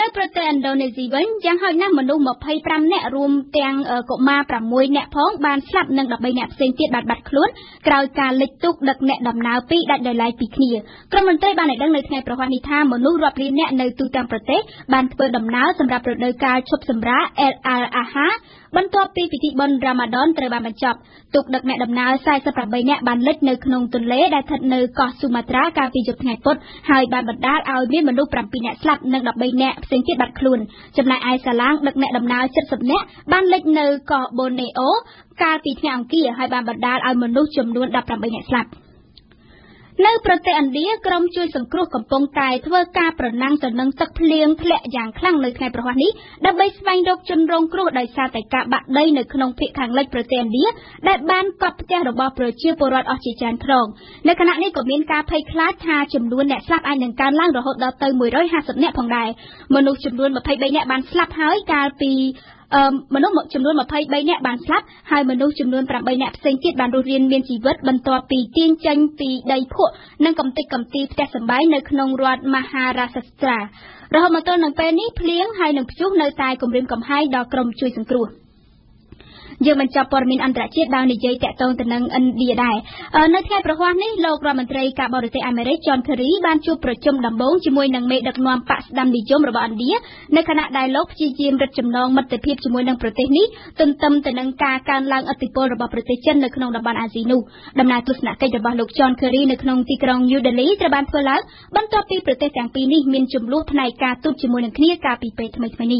ប្រទេសឥណ្ឌូនេស៊ីវិញយ៉ាងហោចណាស់មនុស្សยี่สิบห้าនាក់រួមទាំងកុមារหกនាក់ផងបានស្លាប់និងสิบสามនាក់ផ្សេងទៀតបានបាត់ខ្លួនក្រោយការលិចទូកដឹកអ្នកដំណើរពីរដាច់ដោយឡែកពីគ្នាក្រុមមន្ត្រីបានឲ្យដឹងនៅថ្ងៃប្រហ័សនេះថាមនុស្សរាប់លាននាក់នៅទូទាំងប្រទេសបានធ្វើដំណើរសម្រាប់រដូវកាលឈប់សម្រាក El Al-Adha បន្ទាប់ពីពិធីបុណ្យ Ramadan ត្រូវបានបញ្ចប់ទូកដឹកអ្នកដំណើរสี่สิบแปดនាក់បានលិចនៅក្នុងទន្លេដែលស្ថិតនៅកោះស៊ូម៉ាត្រាកាលពីយប់ថ្ងៃពុធហើយបានបណ្ដាលឲ្យមានមនុស្សsevenនាក់ស្លាប់និងสิบสามនាក់ផ្សេងទៀតបាត់ខ្លួនចំណែកឯសាឡាងដឹកអ្នកដំណើរseventyនាក់បានលិចនៅកោះបូណេអូកាលពីថ្ងៃអង្គារហើយបានបណ្ដាលឲ្យមនុស្សចំនួនeighteenនាក់ស្លាប់នៅប្រទេសឥណ្ឌាក្រុមជួយសង្គ្រោះកំពុងតែធ្វើការប្រណាំងទៅនឹងទឹកភ្លៀងធ្លាក់យ៉ាងខ្លាំងនៅថ្ងៃប្រហ័សនេះដើម្បីស្វែងរកជនរងគ្រោះដោយសារតែការបាក់ដីនៅក្នុងភាគខាងលិចប្រទេសឥណ្ឌាដែលបានកប់ផ្ទះរបស់ប្រជាពលរដ្ឋអស់ជាច្រើនខ្នងនៅខណៈនេះក៏មានការភ័យខ្លាចថាចំនួនអ្នកស្លាប់អាចនឹងកើនឡើងរហូតដល់ទៅone hundred fiftyនាក់ផងដែរមនុស្សចំនួនtwenty-threeនាក់បានស្លាប់ហើយកាលពីអឺមនុស្សចំនួនtwenty-threeនាក់បានស្លាប់ហើយមនុស្សចំនួនeightនាក់ផ្សេងទៀតបានរស់រានមានជីវិតបន្ទាប់ពីទាញចេញពីដីភក់និងកំទេចកំទីផ្ទះសម្បែងនៅក្នុងរដ្ឋ Maharashtra រហូតមកទល់នឹងពេលនេះភ្លៀងហើយនឹងព្យុះនៅតែគំរាមកំហែងដល់ក្រុមជួយសង្គ្រោះយើងបញ្ចប់ព័ត៌មានអន្តរជាតិដោយនិយាយតាក់ទងទៅនឹងឥណ្ឌាដែរនៅថ្ងៃប្រហ័សនេះលោករដ្ឋមន្ត្រីការបរទេសអាមេរិក John Kerry បានជួបប្រជុំដំបូងជាមួយនឹងមេដឹកនាំបកស្ដាំនិយមរបស់ឥណ្ឌានៅខណៈដែលលោកព្យាយាមរឹតចំណងមិត្តភាពជាមួយនឹងប្រទេសនេះទន្ទឹមទៅនឹងការកើនឡើងឥទ្ធិពលរបស់ប្រទេសចិននៅក្នុងតំបន់អាស៊ីនោះដំណើរទស្សនកិច្ចរបស់លោក John Kerry នៅក្នុងទីក្រុង New Delhi ត្រូវបានធ្វើឡើងបន្ទាប់ពីប្រទេសទាំងពីរនេះមានជម្លោះផ្នែកការទូតជាមួយនឹងគ្នាកាលពីពេលថ្មីៗនេះ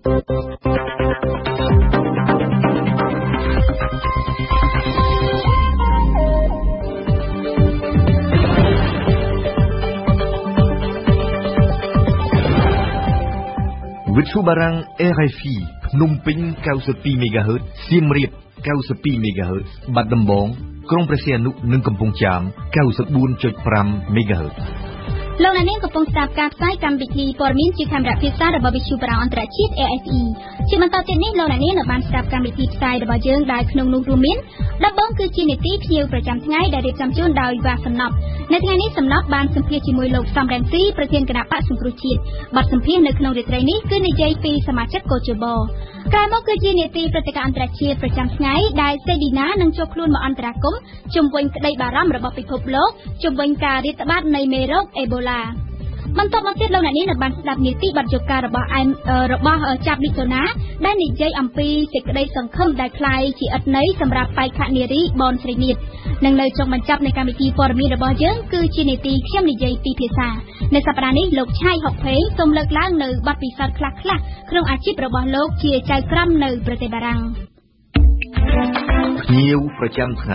វិទ្យុបារាំង R F I ភ្នំពេញninety-two MHz សៀមរាបninety-two MHz បាត់ដំបងក្រុងព្រះសីហនុនិងកំពង់ចាមninety-four point five MHz លោកអ្នកនាងកំពុងស្ដាប់ការផ្សាយកម្មវិធីព័ត៌មានជាខេមរៈភាសារបស់វិទ្យុបារាំងអន្តរជាតិ R F I ជាបន្តទៀតនេះលោកអ្នកនាងនៅបានស្ដាប់កម្មវិធីផ្សាយរបស់យើងដែលក្នុងនោះរួមមានដំបូងគឺជានីតិភ្ញៀវប្រចាំថ្ងៃដែលរៀបចំជូនដោយវ៉ាសំណប់នៅថ្ងៃនេះសំណប់បានសម្ភាសជាមួយលោកសំរងស៊ីប្រធានគណៈបកសង្គ្រោះជាតិបទសម្ភាសនៅក្នុងរាត្រីនេះគឺនិយាយពីសមាជិកកោជបក្រោយមកគឺជានីតិព្រឹត្តិការណ៍អន្តរជាតិប្រចាំថ្ងៃដែលសេឌីណានឹងចូលខ្លួនមកអន្តរាគមន៍ជំវិញក្តីបារម្ភរបស់ពិភពលោកជំវិញការរាតត្បាតនៃមេរោគអេបូឡាបន្តមកទៀតលោកអ្នកនាងនៅបានស្ដាប់នីតិបទយកការរបស់របស់ចាប់លីសូណាដែលនិយាយអំពីសេចក្តីសង្ឃឹមដែលคล้ายជាឥតន័យសម្រាប់បេក្ខនារីបនស្រីនាថនិងនៅចុងបញ្ចប់នៃកម្មវិធីព័ត៌មានរបស់យើងគឺជានីតិខ្ញុំនិយាយពីភាសានៅសប្តាហ៍នេះលោកឆៃហុកភេងសូមលើកឡើងនៅបទពិសោធន៍ខ្លះៗក្នុងអាជីពរបស់លោកជាចៅក្រមនៅប្រទេសបារាំងភ្ញៀវប្រចាំថ្ងៃ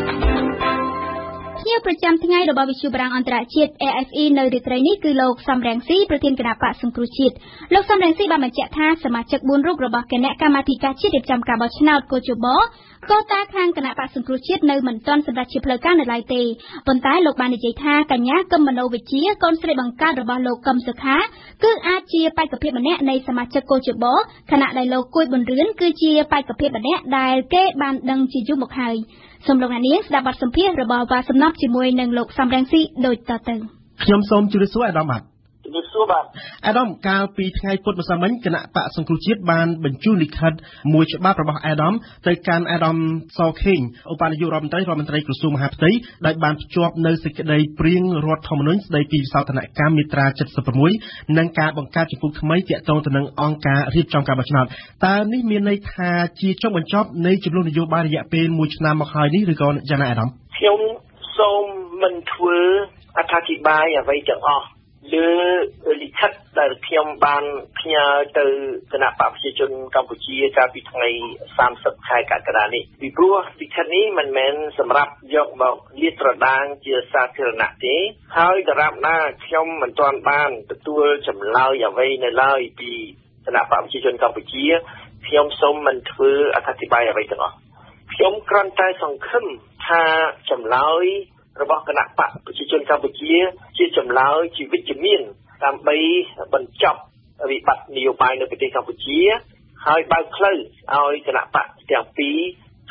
ភ្ញៀវប្រចាំថ្ងៃរបស់វិទ្យុបារាំងអន្តរជាតិ R F I នៅរាត្រីនេះគឺលោកសំរងស៊ីប្រធានគណៈបកសង្គ្រោះជាតិលោកសំរងស៊ីបានបញ្ជាក់ថាសមាជិកfourរូបរបស់គណៈកម្មាធិការជាតិរៀបចំការបោះឆ្នោតកោជបកោតាខាងគណៈបកសង្គ្រោះជាតិនៅមិនទាន់សម្រេចជាផ្លូវការនៅឡើយទេប៉ុន្តែលោកបាននិយាយថាកញ្ញាកឹមមនោវិជ្ជាកូនស្រីបង្កើតរបស់លោកកឹមសុខាគឺអាចជាបេក្ខភាពម្នាក់នៃសមាជិកកោជបខណៈដែលលោកគួយប៊ុនរឿនគឺជាបេក្ខភាពម្នាក់ដែលគេបានដឹងជាយូរមកហើយសូមលោកអ្នកនាងស្ដាប់បទសម្ភាសន៍របស់វ៉ាសំណប់ជាមួយនឹងលោកសំរងស៊ីដូចតទៅខ្ញុំសូមជម្រាបសួរអាដាមបាទជំរាបសួរបាទអាដាមកាលពីថ្ងៃពុធម្សិលមិញគណៈបកសង្គ្រោះជាតិបានបញ្ជូនលិខិតមួយច្បាប់របស់អាដាមទៅកាន់អាដាមសខេងឧបនាយករដ្ឋមន្ត្រីរដ្ឋមន្ត្រីក្រសួងមហាផ្ទៃដែលបានភ្ជាប់នៅសេចក្តីព្រាងរដ្ឋធម្មនុញ្ញស្តីពីវិសោធនកម្មមាត្រាseventy-sixនិងការបង្កើតជំពូកថ្មីទាក់ទងទៅនឹងអង្គការរៀបចំការបោះឆ្នោតតើនេះមានន័យថាជាចុងបញ្ចប់នៃចំនួននយោបាយរយៈពេលមួយឆ្នាំមកហើយនេះឬក៏យ៉ាងណាអាដាមខ្ញុំសូមមិនធ្វើអត្ថាធិប្បាយអ្វីទាំងអស់លើលិខិតដែលខ្ញុំបានផ្ញើទៅគណៈបកប្រជាជនកម្ពុជាកាលពីថ្ងៃthirtyខែកក្កដានេះពីព្រោះលិខិតនេះមិនមែនសម្រាប់យកមកលាតត្រដាងជាសាធារណៈទេហើយដរាបណាខ្ញុំមិនទាន់បានទទួលចម្លើយអ្វីនៅឡើយពីគណៈបកប្រជាជនកម្ពុជាខ្ញុំសូមមិនធ្វើអត្ថាធិប្បាយអ្វីទាំងអស់ខ្ញុំគ្រាន់តែសង្ឃឹមថាចម្លើយរបស់គណៈបកប្រជាជនកម្ពុជាជាចម្លើយជាវិជ្ជមានដើម្បីបញ្ចប់វិបត្តិនយោបាយនៅប្រទេសកម្ពុជាហើយបើកផ្លូវឲ្យគណៈបកទាំងពីរ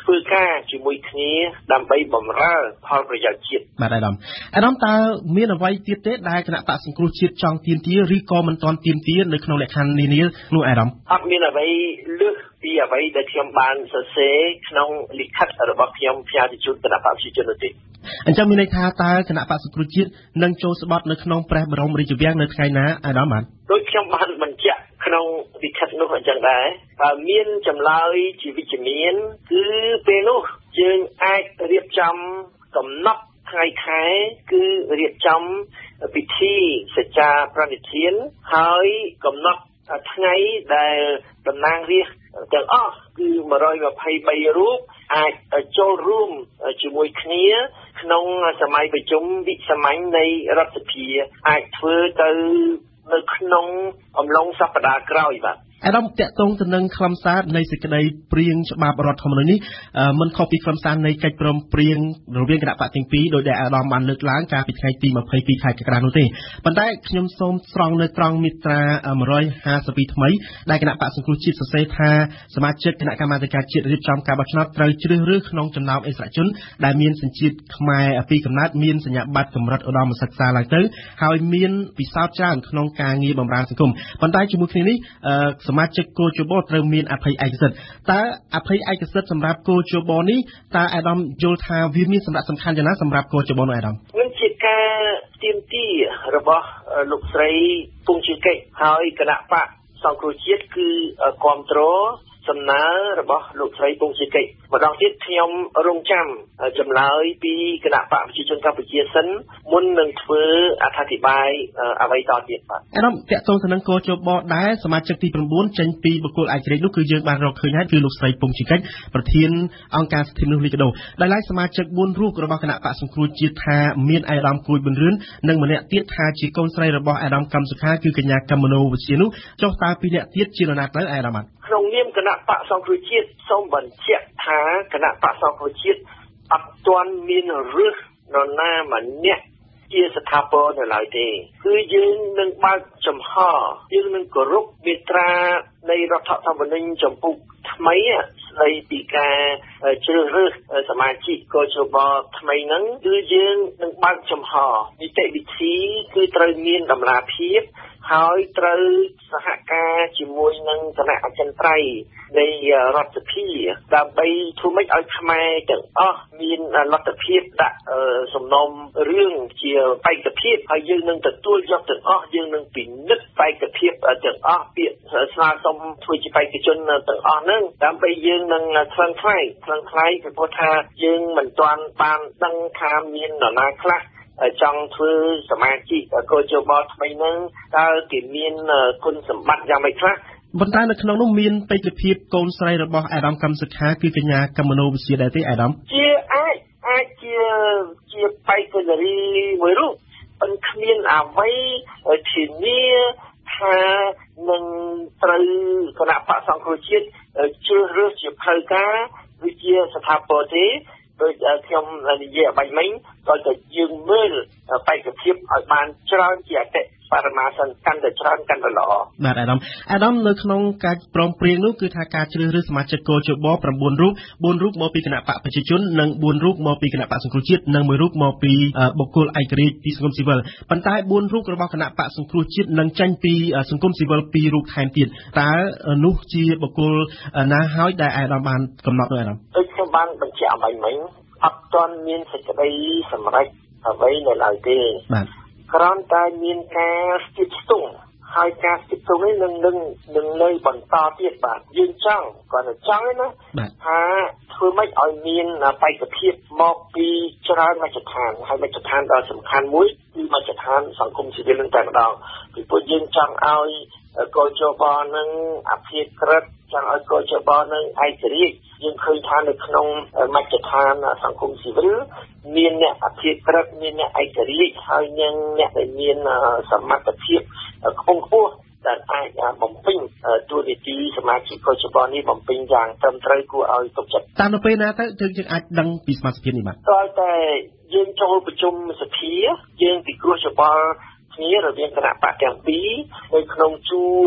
ធ្វើការជាមួយគ្នាដើម្បីបម្រើផលប្រយោជន៍ជាតិបាទអាដាមអាដាមតើមានអ្វីទៀតទេដែលគណៈបកសង្គ្រោះជាតិចង់ទាមទារឬក៏មិនទាន់ទាមទារនៅក្នុងលក្ខខណ្ឌនានានោះអាដាមអត់មានអ្វីលើសពីអ្វីដែលខ្ញុំបានសរសេរក្នុងលិខិតរបស់ខ្ញុំផ្ញើទៅជូនគណៈបកប្រជាជននោះទេអញ្ចឹងមានន័យថាតើគណៈបកសង្គ្រោះជាតិនឹងចូលស្បត់នៅក្នុងព្រះបរមរាជវាំងនៅថ្ងៃណាអាដាមបាទដូចខ្ញុំបានបញ្ជាក់ក្នុងលិខិតនោះអញ្ចឹងដែរបើមានចម្លើយជាវិជ្ជមានគឺពេលនោះយើងអាចរៀបចំកំណត់ថ្ងៃខែគឺរៀបចំពិធីសច្ចាប្រណិធានហើយកំណត់ថ្ងៃដែលតំណាងរាស្ត្រទាំងអស់គឺone hundred twenty-threeរូបអាចចូលរួមជាមួយគ្នាក្នុងសម័យប្រជុំវិសាមញ្ញនៃរដ្ឋសភាអាចធ្វើទៅនៅក្នុងអំឡុងសប្តាហ៍ក្រោយបាទអាដាមតាក់ទងទៅនឹងខ្លឹមសារនៃសេចក្តីព្រាងច្បាប់រដ្ឋធម្មនុញ្ញនេះមិនខុសពីខ្លឹមសារនៃកិច្ចព្រមព្រៀងរវាងគណៈបកទាំងពីរដោយដែលអាដាមបានលើកឡើងកាលពីថ្ងៃទីtwenty-twoខែកក្កដានោះទេប៉ុន្តែខ្ញុំសូមស្រង់នៅត្រង់មាត្រាone fifty-twoថ្មីដែលគណៈបកសង្គ្រោះជាតិសរសេរថាសមាជិកគណៈកម្មាធិការជាតិរៀបចំការបោះឆ្នោតត្រូវជ្រើសរើសក្នុងចំណោមអិសរាជជនដែលមានសញ្ជាតិខ្មែរពីកំណើតមានសញ្ញាបត្រកម្រិតឧត្តមសិក្សាឡើងទៅហើយមានពិសោធន៍ច្រើនក្នុងការងារបម្រើសង្គមប៉ុន្តែជាមួយគ្នានេះសមាជិកគោជបត្រូវមានអភ័យឯកសិទ្ធិតើអភ័យឯកសិទ្ធិសម្រាប់គោជបនេះតើអាដាមយល់ថាវាមានសម្រាប់សំខាន់យ៉ាងណាសម្រាប់គោជបនោះអាដាមវាជាការទាមទាររបស់លោកស្រីពងជាកិច្ចហើយគណៈបកសង្គ្រោះជាតិគឺគាំទ្រសំណើរបស់លោកស្រីពងជាកិច្ចម្ដងទៀតខ្ញុំរងចាំចម្លើយពីគណៈបកប្រជាជនកម្ពុជាសិនមុននឹងធ្វើអត្ថាធិប្បាយអ្វីតទៀតបាទអារម្មណ៍តាក់ទងទៅនឹងគោជបដែរសមាជិកទីnineចេញពីបុគ្គលឯករាជ្យនោះគឺយើងបានរកឃើញហើយគឺលោកស្រីពងជាកិច្ចប្រធានអង្គការសិទ្ធិមនុស្សលីកាដូដែលឡែកសមាជិកfourរូបរបស់គណៈបកសង្គ្រោះជាតិថាមានអាដាមគួយប៊ុនរឿននិងម្នាក់ទៀតថាជាកូនស្រីរបស់អាដាមកម្មសុខាគឺកញ្ញាកមនោវិជ្ជានោះចុះតើពីរនាក់ទៀតជានរណាទៅអាដាមក្នុងនាមគណៈបកសង្គ្រោះជាតិសូមបញ្ជាក់ថាគណៈបកសង្គ្រោះជាតិអត់ទាន់មានរើសនរណាម្នាក់ជាស្ថាពរនៅឡើយទេគឺយើងនឹងបើកចំហយើងនឹងគោរពមាត្រានៃរដ្ឋធម្មនុញ្ញចំពុកថ្មីស្ដីពីការជ្រើសរើសសមាជិកគោជបថ្មីហ្នឹងគឺយើងនឹងបើកចំហនីតិវិធីគឺត្រូវមានតម្លាភាពហើយត្រូវសហការជាមួយនឹងគណៈអចិន្ត្រៃយ៍នៃរដ្ឋសភាដើម្បីធ្វើម៉េចឲ្យខ្មែរទាំងអស់មានលទ្ធភាពដាក់សំណុំរឿងជាបេក្ខភាពហើយយើងនឹងទទួលយកទាំងអស់យើងនឹងពិនិត្យបេក្ខភាពទាំងអស់ពាក្យស្នើសុំធ្វើជាបេក្ខជនទាំងអស់ហ្នឹងដើម្បីយើងនឹងថ្លឹងថ្លែងថ្លឹងថ្លែងពីព្រោះថាយើងមិនទាន់បានដឹងថាមាននរណាខ្លះចង់ធ្វើសមាជិកគោជបថ្មីហ្នឹងតើគេមានគុណសម្បត្តិយ៉ាងម៉េចខ្លះប៉ុន្តែនៅក្នុងនោះមានបេក្ខភាពកូនស្រីរបស់អាដាមកម្មសុខាគឺកញ្ញាកមនោវិជ្ជាដែរទេអាដាមជាអាចអាចជាជាបេក្ខនារីមួយរូបប៉ុន្តែគ្មានអ្វីធានាថានឹងត្រូវគណៈបកសង្គ្រោះជាតិជ្រើសរើសជាផ្លូវការវិជាស្ថាពរទេដោយខ្ញុំនិយាយឲ្យបាញ់មិញក៏តែយើងមើលបេក្ខភាពឲ្យបានច្រើនជាអតិបរមាសិនកាន់តែច្រើនកាន់តែល្អបាទអាដាមអាដាមនៅក្នុងការព្រមព្រៀងនោះគឺថាការជ្រើសរើសសមាជិកគោជបnineរូបfourរូបមកពីគណៈបកប្រជាជននិងfourរូបមកពីគណៈបកសង្គ្រោះជាតិនិងoneរូបមកពីបុគ្គលឯករាជ្យពីសង្គមស៊ីវិលប៉ុន្តែfourរូបរបស់គណៈបកសង្គ្រោះជាតិនឹងចេញពីសង្គមស៊ីវិលtwoរូបថែមទៀតតើនោះជាបុគ្គលណាហើយដែលអាដាមបានកំណត់នោះអាដាមដូចខ្ញុំបានបញ្ជាក់ឲ្យមិញអត់ទាន់មានសេចក្តីសម្រេចអ្វីនៅឡើយទេបាទគ្រាន់តែមានការស្ទាបស្ទង់ហើយការស្ទាបស្ទង់នេះនឹងនឹងនឹងនៅបន្តទៀតបាទយើងចង់គាត់តែចង់ណាថាធ្វើម៉េចឲ្យមានបេក្ខភាពមកពីច្រើនមជ្ឈដ្ឋានហើយមជ្ឈដ្ឋានដ៏សំខាន់មួយគឺមជ្ឈដ្ឋានសង្គមស៊ីវិលនឹងតែម្ដងពីព្រោះយើងចង់ឲ្យកោជបនឹងអភិក្រិតចង់ឲ្យកោជបនឹងឯករាជ្យយើងឃើញថានៅក្នុងមជ្ឈដ្ឋានសង្គមស៊ីវិលមានអ្នកអភិក្រិតមានអ្នកឯករាជ្យហើយនឹងអ្នកដែលមានសមត្ថភាពខ្ពង់ខ្ពស់ដែលអាចបំពេញតួនាទីសមាជិកកោជបនេះបំពេញយ៉ាងត្រឹមត្រូវគួរឲ្យទុកចិត្តតាមនៅពេលណាទៅយើងអាចដឹងពីសមាជិកនេះបាទតើតែយើងចូលប្រជុំសភាយើងពិគ្រោះយោបល់គ្នារវាងគណៈបកទាំងពីរនៅក្នុងជួរ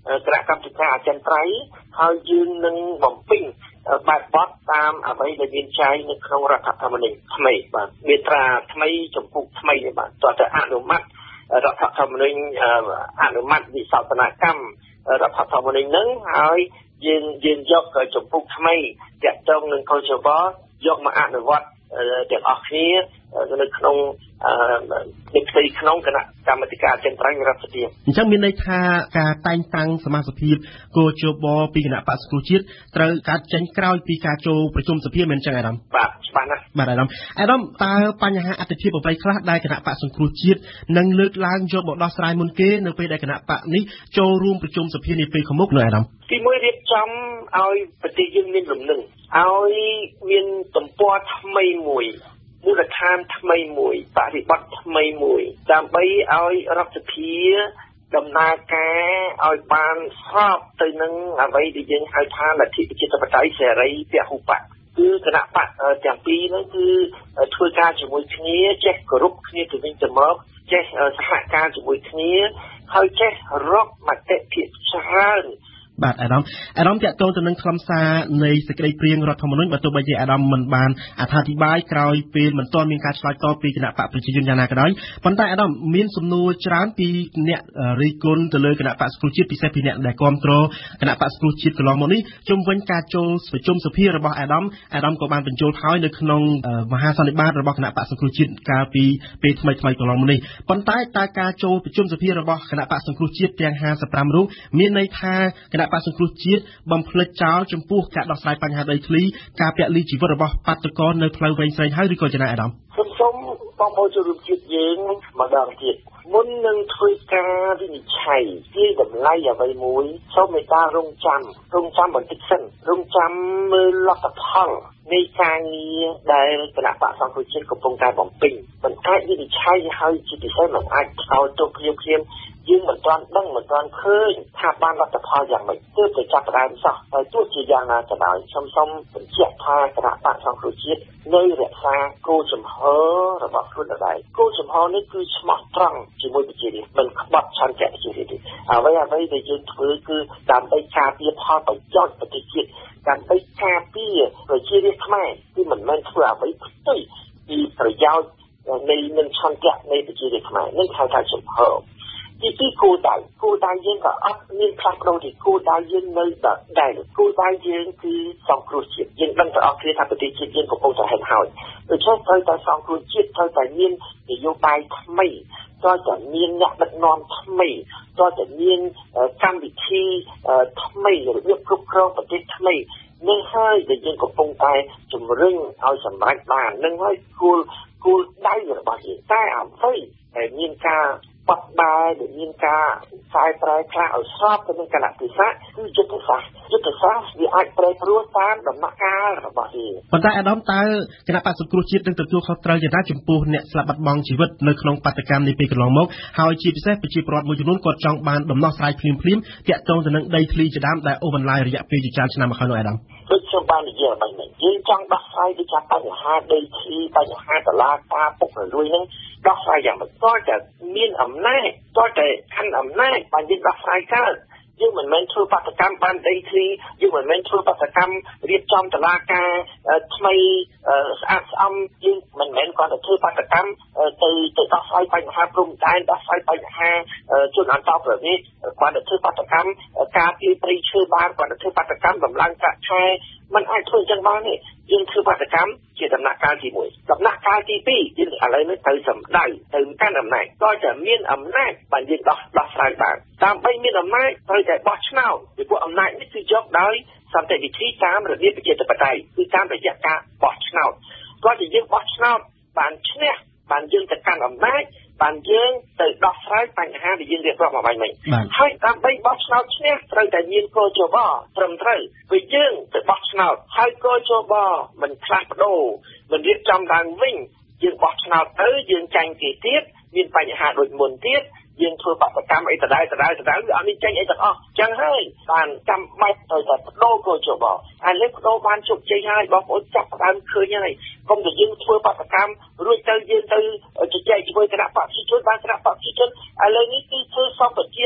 គណៈកម្មការអចិន្ត្រៃយ៍ហើយយើងនឹងបំពេញបែបបទតាមអ្វីដែលមានចែងនៅក្នុងរដ្ឋធម្មនុញ្ញថ្មីបាទមាត្រាថ្មីចំពោះថ្មីនេះបាទតើតើអនុម័តរដ្ឋធម្មនុញ្ញអនុម័តវិសោធនកម្មរដ្ឋធម្មនុញ្ញនឹងហើយយើងយើងយកចំពោះថ្មីតាក់ទងនឹងកោជបយកមកអនុវត្តទាំងអស់គ្នានៅក្នុងនៃផ្ទៃក្នុងគណៈកម្មាធិការអចិន្ត្រៃយ៍រដ្ឋសភាអញ្ចឹងមានន័យថាការតែងតាំងសមាជិកភាពកោជបពីគណៈបក្សសង្គ្រោះជាតិត្រូវកាត់ចេញក្រោយពីការចូលប្រជុំសភាមែនចឹងអារម្មណ៍បាទច្បាស់ណាស់បាទអារម្មណ៍អារម្មណ៍តើបញ្ហាអតិភិបប្រៃខ្លះដែលគណៈបក្សសង្គ្រោះជាតិនឹងលើកឡើងយកមកដោះស្រាយមុនគេនៅពេលដែលគណៈបក្សនេះចូលរួមប្រជុំសភានាពេលខាងមុខនៅអារម្មណ៍ទីមួយរៀបចំឲ្យប្រទេសយើងមានលំនឹងឲ្យមានទំព័រថ្មីមួយមូលដ្ឋានថ្មីមួយបរិបទថ្មីមួយដើម្បីឲ្យរដ្ឋសភាដំណើរការឲ្យបានស្របទៅនឹងអ្វីដែលយើងហៅថាលទ្ធិប្រជាធិបតេយ្យសេរីពហុបកគឺគណៈបកទាំងពីរនោះគឺធ្វើការជាមួយគ្នាចេះគោរពគ្នាទៅវិញទៅមកចេះសហការជាមួយគ្នាហើយចេះរកមតិភាគច្រើនបាទអាដាមអាដាមតាក់ទងទៅនឹងខ្លឹមសារនៃសេចក្តីព្រាងរដ្ឋធម្មនុញ្ញបើទោះបីជាអាដាមមិនបានអត្ថាធិប្បាយក្រោយពេលមិនទាន់មានការឆ្លើយតបពីគណៈបកប្រជាជនយ៉ាងណាក៏ដោយប៉ុន្តែអាដាមមានសំណួរច្រើនពីអ្នករិះគន់ទៅលើគណៈបកសង្គ្រោះជាតិពិសេសពីអ្នកដែលគ្រប់គ្រងគណៈបកសង្គ្រោះជាតិកន្លងមកនេះជុំវិញការចូលប្រជុំសភារបស់អាដាមអាដាមក៏បានបញ្ចូលហើយនៅក្នុងមហាសន្និបាតរបស់គណៈបកសង្គ្រោះជាតិកាលពីពេលថ្មីថ្មីកន្លងមកនេះប៉ុន្តែតើការចូលប្រជុំសភារបស់គណៈបកសង្គ្រោះជាតិទាំងห้าสิบห้าរូបមានន័យថាគណៈបកសង្គ្រោះជាតិបំភ្លេចចោលចំពោះការដោះស្រាយបញ្ហាដីធ្លីការពលីជីវិតរបស់បាតុករនៅផ្លូវវែងស្រេងហើយឬក៏ចំណាយអាដាមសូមសូមបងប្អូនចូលរួមជាតិយើងម្ដងទៀតមុននឹងធ្វើការវិនិច្ឆ័យពីតម្លៃអ្វីមួយសូមមេត្តារងចាំរងចាំបន្តិចសិនរងចាំមើលលទ្ធផលនៃការងារដែលគណៈបកសង្គ្រោះជាតិកំពុងតែបំពេញមិនអាចវិនិច្ឆ័យហើយជាពិសេសមិនអាចឲ្យទោសភ្លាមភ្លាមយើងមិនទាន់ដឹងមិនទាន់ឃើញថាបានលទ្ធផលយ៉ាងម៉េចទើបតែចាប់ផ្ដើមសោះហើយទោះជាយ៉ាងណាក៏ដោយខ្ញុំសូមបញ្ជាក់ថាគណៈបកសង្គ្រោះជាតិនៅរក្សាគោលចំហរបស់ខ្លួនដែរគោលចំហនេះគឺស្មោះត្រង់ជាមួយប្រជារាស្ត្រមិនក្បត់ឆន្ទៈប្រជារាស្ត្រទេអ្វីអ្វីដែលយើងធ្វើគឺដើម្បីការពារផលប្រយោជន៍ប្រទេសជាតិដើម្បីការពារប្រជារាស្ត្រខ្មែរគឺមិនមែនធ្វើអ្វីផ្ទុយពីប្រយោជន៍នៃនឹងឆន្ទៈនៃប្រជារាស្ត្រខ្មែរនឹងហៅថាចំហទីពីរគោលដៅគោលដៅយើងក៏អត់មានផ្លាស់ប្ដូរទេគោលដៅយើងនៅដដែលគោលដៅយើងគឺសង្គ្រោះជាតិយើងដឹងទាំងអស់គ្នាថាប្រទេសជាតិយើងកំពុងតែហិនហោចដូច្នេះត្រូវតែសង្គ្រោះជាតិត្រូវតែមាននយោបាយថ្មីត្រូវតែមានអ្នកដឹកនាំថ្មីត្រូវតែមានកម្មវិធីថ្មីរបៀបគ្រប់គ្រងប្រទេសថ្មីនឹងហើយដែលយើងកំពុងតែជំរុញឲ្យសម្រេចបាននឹងហើយគោលគោលដៅរបស់យើងតែអ្វីដែលមានការបបបាយដែលមានការខ្សែប្រែខ្លះឲ្យស្របទៅនឹងគណៈពិសាគឺយុទ្ធសាស្ត្រយុទ្ធសាស្ត្រវាអាចប្រែប្រួលតាមដំណាក់កាលរបស់វាប៉ុន្តែអាដាមតើគណៈបក្សសង្គ្រោះជាតិនឹងទទួលខុសត្រូវយ៉ាងណាចំពោះអ្នកស្លាប់បាត់បង់ជីវិតនៅក្នុងបាតុកម្មនេះពេលកន្លងមកហើយជាពិសេសប្រជាពលរដ្ឋមួយចំនួនគាត់ចង់បានដំណោះស្រាយភ្លាមភ្លាមទាក់ទងទៅនឹងដីធ្លីជាដើមដែលអូសបន្លាយរយៈពេលជាច្រើនឆ្នាំមកហើយនោះអាដាមដូចខ្ញុំបាននិយាយអំបញ្ញយើងចង់ដោះស្រាយវិជាបញ្ហាដីធ្លីបញ្ហាតឡាការពុករលួយនឹងដោះស្រាយយ៉ាងម៉េចតើតែមានអំណាចតើតែកាន់អំណាចបានយើងដោះស្រាយកើតយើងមិនមែនធ្វើបាតកម្មបានដីធ្លីយើងមិនមែនធ្វើបាតកម្មរៀបចំតឡាការថ្មីស្អាតស្អំយើងមិនមែនគ្រាន់តែធ្វើបាតកម្មទៅទៅដោះស្រាយបញ្ហាព្រំដែនដោះស្រាយបញ្ហាជនអន្តោប្រវេសន៍គ្រាន់តែធ្វើបាតកម្មការពារព្រៃឈើបានគ្រាន់តែធ្វើបាតកម្មតម្លើងកាក់ឆែមិនអាចធ្វើអញ្ចឹងបានទេយើងធ្វើបាតកម្មជាដំណាក់កាលទីមួយដំណាក់កាលទីពីរយើងឥឡូវនេះទៅសម្ដៅទៅកាន់អំណាចតើតែមានអំណាចបានយើងដោះដោះស្រាយបានដើម្បីមានអំណាចត្រូវតែបោះឆ្នោតពីព្រោះអំណាចនេះគឺយកដោយសន្តិវិធីតាមរបៀបប្រជាធិបតេយ្យគឺតាមរយៈការបោះឆ្នោតគាត់ជាយើងបោះឆ្នោតបានឈ្នះបានយើងទៅកាន់អំណាចបានយើងទៅដោះស្រាយបញ្ហាដែលយើងរៀបរាប់មកបាញ់មិញហើយដើម្បីបោះឆ្នោតឈ្នះត្រូវតែមានកោជបត្រឹមត្រូវពេលយើងទៅបោះឆ្នោតហើយកោជបមិនផ្លាស់ប្ដូរមិនរៀបចំឡើងវិញយើងបោះឆ្នោតទៅយើងចាញ់គេទៀតមានបញ្ហាដូចមុនទៀតយើងធ្វើបដកម្មអីដដែលដដែលដដែលវាអត់មានចេញអីទាំងអស់ចឹងហើយបានចាំបាច់ត្រូវតែបដូរកោជបហើយលើបដូរបានជោគជ័យហើយបងប្អូនចាប់ផ្ដើមឃើញហើយកុំតែយើងធ្វើបដកម្មរួចទៅយើងទៅជជែកជាមួយគណៈបព្វជិជនបានគណៈបព្វជិជនឥឡូវនេះគឺធ្វើសពប្រធានជ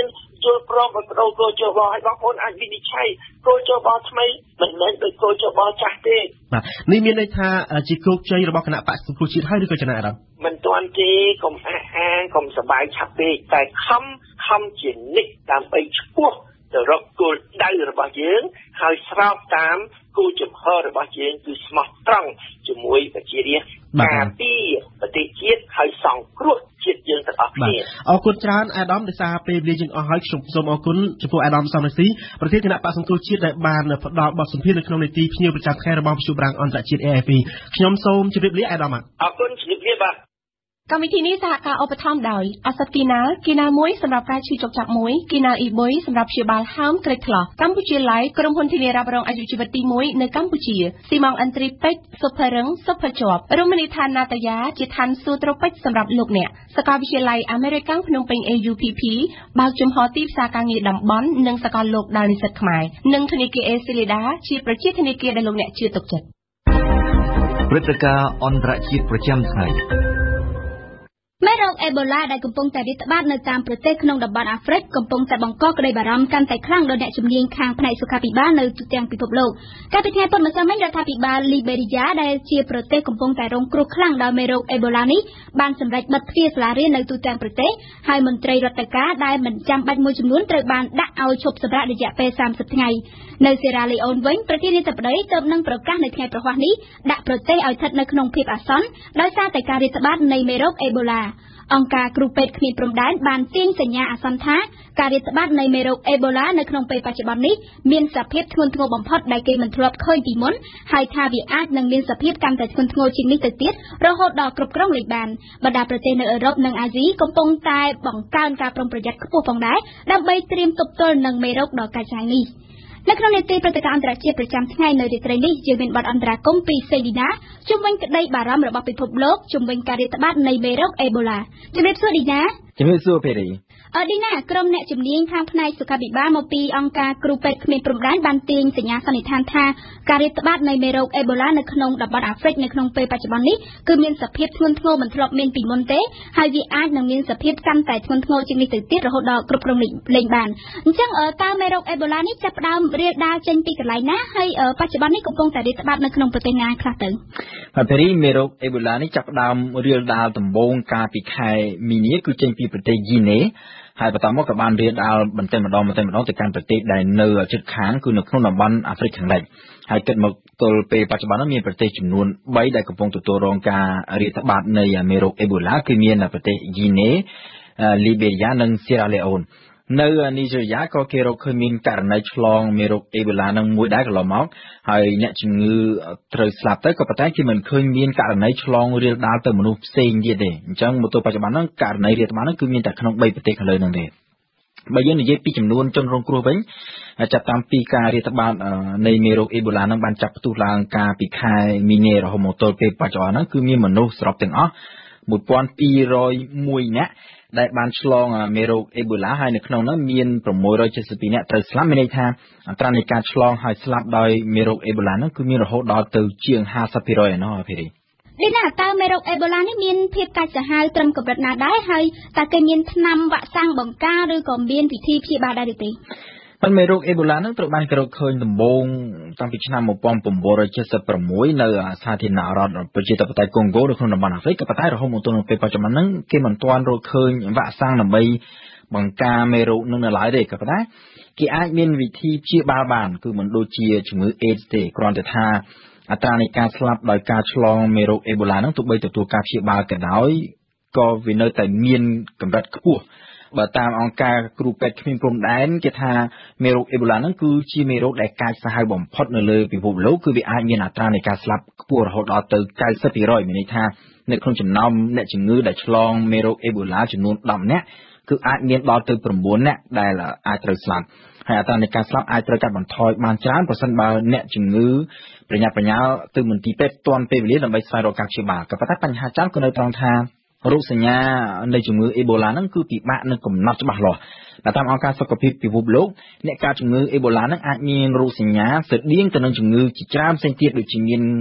យល់ព្រមបដូរគោលជបឲ្យបងប្អូនអាចវិនិច្ឆ័យគោលជបថ្មីមិនមែនដោយគោលជបចាស់ទេបាទនេះមានន័យថាជាគោលជ័យរបស់គណៈបក្សសង្គ្រោះជាតិហើយឬក៏ចំណាយអារម្មណ៍មិនទាន់ទេកុំអះអាងកុំសប្បាយឆាប់ពេកតែខំខំជានិច្ចដើម្បីឈ្មោះទៅរកគោលដៅរបស់យើងហើយស្របតាមគោលចំហរបស់យើងគឺស្មោះត្រង់ជាមួយប្រជារាស្ត្រការពារប្រទេសជាតិហើយសង្គ្រោះជាតិយើងទាំងអស់គ្នាអរគុណច្រើនអាដាមដោយសារពេលវេលាយើងអស់ហើយខ្ញុំសូមអរគុណចំពោះអាដាមសំរងស៊ីប្រធានគណៈបក្សសង្គ្រោះជាតិដែលបានផ្ដល់បទសម្ភាសន៍នៅក្នុងនីតិភ្ញៀវប្រចាំថ្ងៃរបស់វិទ្យុបារាំងអន្តរជាតិ A F P ខ្ញុំសូមជម្រាបលាអាដាមអរគុណជម្រាបលាបាទកម្មវិធីនេះសហការឧបត្ថម្ភដោយអសតគីណាល់គីណាល់មួយសម្រាប់ការឈឺចុកចាប់មួយគីណាល់អ៊ីបុយសម្រាប់ព្យាបាលហើមក្រិចថ្លោះកម្ពុជាឡៃក្រុមហ៊ុនធានារ៉ាប់រងអាយុជីវិតទីមួយនៅកម្ពុជាស៊ីម៉ងអិនទ្រីពេជ្រសុភរឹងសុភជាប់រមណីយដ្ឋានណាតាយាជាឋានសួគ៌ត្រូពិចសម្រាប់លោកអ្នកសាកលវិទ្យាល័យអាមេរិកភ្នំពេញ A U P P បើកចំហទីផ្សារការងារតំបន់និងសកលលោកដល់និស្សិតខ្មែរនិងធនាគារ A Silida ជាប្រជាធនាគារដែលលោកអ្នកជឿទុកចិត្តព្រឹត្តិការណ៍អន្តរជាតិប្រចាំថ្ងៃមេរោគអេបូឡាដែលកំពុងតែរាតត្បាតនៅតាមប្រទេសក្នុងតំបន់អាហ្វ្រិកកំពុងតែបង្កក្តីបារម្ភកាន់តែខ្លាំងដល់អ្នកជំនាញខាងផ្នែកសុខាភិបាលនៅទូទាំងពិភពលោកកាលពីថ្ងៃពុធម្សិលមិញរដ្ឋាភិបាលលីបេរីយ៉ាដែលជាប្រទេសកំពុងតែរងគ្រោះខ្លាំងដោយមេរោគអេបូឡានេះបានសម្រេចបិទទ្វារសាលារៀននៅទូទាំងប្រទេសហើយមន្ត្រីរដ្ឋការដែលមិនចាំបាច់មួយចំនួនត្រូវបានដាក់ឲ្យឈប់សម្រាករយៈពេលសាមសិបថ្ងៃនៅសេរ៉ាឡេអូនវិញប្រធានាធិបតីទើបនឹងប្រកាសនៅថ្ងៃប្រហ័សនេះដាក់ប្រទេសឲ្យស្ថិតនៅក្នុងភាពអាសន្នដោយសារតែការរាតត្បាតនៃមេរោគអេបូឡាអង្គការគ្រូពេទ្យគ្មានព្រំដែនបានទាញសញ្ញាអាសន្នថាការរាតត្បាតនៃមេរោគអេបូឡានៅក្នុងពេលបច្ចុប្បន្ននេះមានសភាពធ្ងន់ធ្ងរបំផុតដែលគេមិនធ្លាប់ឃើញពីមុនហើយថាវាអាចនឹងមានសភាពកាន់តែធ្ងន់ធ្ងរជាងនេះទៅទៀតរហូតដល់គ្រប់គ្រងលែងបានបណ្ដាប្រទេសនៅអឺរ៉ុបនិងអាស៊ីកំពុងតែបង្កើនការប្រុងប្រយ័ត្នខ្ពស់ផងដែរដើម្បីត្រៀមទប់ទល់នឹងមេរោគដ៏កាចសាហាវនេះនៅក្នុងនីតិព្រឹត្តិការណ៍អន្តរជាតិប្រចាំថ្ងៃនៅរាត្រីនេះយើងមានបទអន្តរាគមន៍ពីសេឌីណាជុំវិញក្តីបារម្ភរបស់ពិភពលោកជុំវិញការរាតត្បាតនៃមេរោគអេបូឡាជំរាបសួរឌីណាជំរាបសួរពេរីអឌីណាក្រុមអ្នកជំនាញខាងផ្នែកសុខាភិបាលមកពីអង្គការគ្រូពេទ្យគ្មានព្រំដែនបានទាញសញ្ញាសន្និដ្ឋានថាការរាតត្បាតនៃមេរោគអេបូឡានៅក្នុងតំបន់អាហ្វ្រិកនៅក្នុងពេលបច្ចុប្បន្ននេះគឺមានសភាពធ្ងន់ធ្ងរមិនធ្លាប់មានពីមុនទេហើយវាអាចនឹងមានសភាពកាន់តែធ្ងន់ធ្ងរជាងនេះទៅទៀតរហូតដល់គ្រប់គ្រងលែងបានអញ្ចឹងតើមេរោគអេបូឡានេះចាប់ផ្ដើមរាលដាលចេញពីកន្លែងណាហើយបច្ចុប្បន្ននេះកំពុងតែរាតត្បាតនៅក្នុងប្រទេសណាខ្លះទៅបាទពេរីមេរោគអេបូឡានេះចាប់ផ្ដើមរាលដាលដំបូងកាលពីខែមីនាគឺចេញពីប្រទេសយីណេហើយបន្តមកក៏បានរាលដាលបន្តិចម្ដងបន្តិចម្ដងទៅកាន់ប្រទេសដែលនៅជិតខាងគឺនៅក្នុងតំបន់អាហ្វ្រិកខាងលិចហើយគិតមកទល់ពេលបច្ចុប្បន្នមានប្រទេសចំនួនបីដែលកំពុងទទួលរងការរាតត្បាតនៃមេរោគអេបូឡាគឺមានប្រទេសយីណេលីបេរីយ៉ានិងសេរ៉ាឡេអូននៅនីហ្សេរីយ៉ាក៏គេរកឃើញមានករណីឆ្លងមេរោគអេបូឡានឹងមួយដែរកន្លងមកហើយអ្នកជំងឺត្រូវស្លាប់ទៅក៏ប៉ុន្តែគេមិនឃើញមានករណីឆ្លងរាលដាលទៅមនុស្សផ្សេងទៀតទេអញ្ចឹងមកទល់បច្ចុប្បន្នហ្នឹងករណីរាតត្បាតហ្នឹងគឺមានតែក្នុងបីប្រទេសខាងលើហ្នឹងទេបើយើងនិយាយពីចំនួនជនរងគ្រោះវិញចាប់តាំងពីការរាតត្បាតនៃមេរោគអេបូឡាហ្នឹងបានចាប់ផ្ទុះឡើងកាលពីខែមីនារហូតមកទល់ពេលបច្ចុប្បន្នហ្នឹងគឺមានមនុស្សសរុបទាំងអស់មួយពាន់ពីររយមួយនាក់ដែលបានឆ្លងមេរោគអេបូឡាហើយនៅក្នុងនោះមានប្រាំមួយរយចេតសិបពីរនាក់ត្រូវស្លាប់មានន័យថាអត្រានៃការឆ្លងហើយស្លាប់ដោយមេរោគអេបូឡានោះគឺមានរហូតដល់ទៅជាងห้าสิบភាគរយឯណោះភេរីឌីណាតើមេរោគអេបូឡានេះមានភាពកាចសាហាវត្រឹមកម្រិតណាដែរហើយតើគេមានថ្នាំវ៉ាក់សាំងបង្ការឬក៏មានវិធីព្យាបាលដែរឬទេប៉ុន្តែមេរោគអេបូឡានឹងត្រូវបានគេរកឃើញដំបូងតាំងពីឆ្នាំmột nghìn chín trăm七十六នៅសាធារណរដ្ឋប្រជាធិបតេយ្យកុងហ្គោនៅក្នុងតំបន់អាហ្វ្រិកក៏ប៉ុន្តែរហូតមកទល់នឹងពេលបច្ចុប្បន្នហ្នឹងគេមិនទាន់រកឃើញវ៉ាក់សាំងដើម្បីបង្ការមេរោគនឹងនៅឡើយទេក៏ប៉ុន្តែគេអាចមានវិធីព្យាបាលបានគឺមិនដូចជាជំងឺអេដសទេគ្រាន់តែថាអត្រានៃការស្លាប់ដោយការឆ្លងមេរោគអេបូឡានឹងទោះបីទទួលការព្យាបាលក៏ដោយក៏វានៅតែមានកម្រិតខ្ពស់បើតាមអង្គការគ្រូពេទ្យគ្មានព្រំដែនគេថាមេរោគអេបូឡាហ្នឹងគឺជាមេរោគដែលកាចសាហាវបំផុតនៅលើពិភពលោកគឺវាអាចមានអត្រានៃការស្លាប់ខ្ពស់រហូតដល់ទៅ九十ភាគរយមានន័យថានៅក្នុងចំណោមអ្នកជំងឺដែលឆ្លងមេរោគអេបូឡាចំនួនដប់នាក់គឺអាចមានដល់ទៅ៩នាក់ដែលអាចត្រូវស្លាប់ហើយអត្រានៃការស្លាប់អាចត្រូវកាត់បន្ថយបានច្រើនប្រសិនបើអ្នកជំងឺប្រញាប់ប្រញាល់ទៅមន្ទីរពេទ្យទាន់ពេលវេលាដើម្បីស្វែងរកការព្យាបាលក៏ប៉ុន្តែបញ្ហាចាំគឺនៅត្រង់ថារោគសញ្ញានៃជំងឺអេបូឡាហ្នឹងគឺពិបាកនឹងកំណត់ច្បាស់លាស់តែតាមអង្គការសុខភាពពិភពលោកអ្នកកើតជំងឺអេបូឡាហ្នឹងអាចមានរោគសញ្ញាស្រដៀងទៅនឹងជំងឺជាច្រើនផ្សេងទៀតដូចជាមាន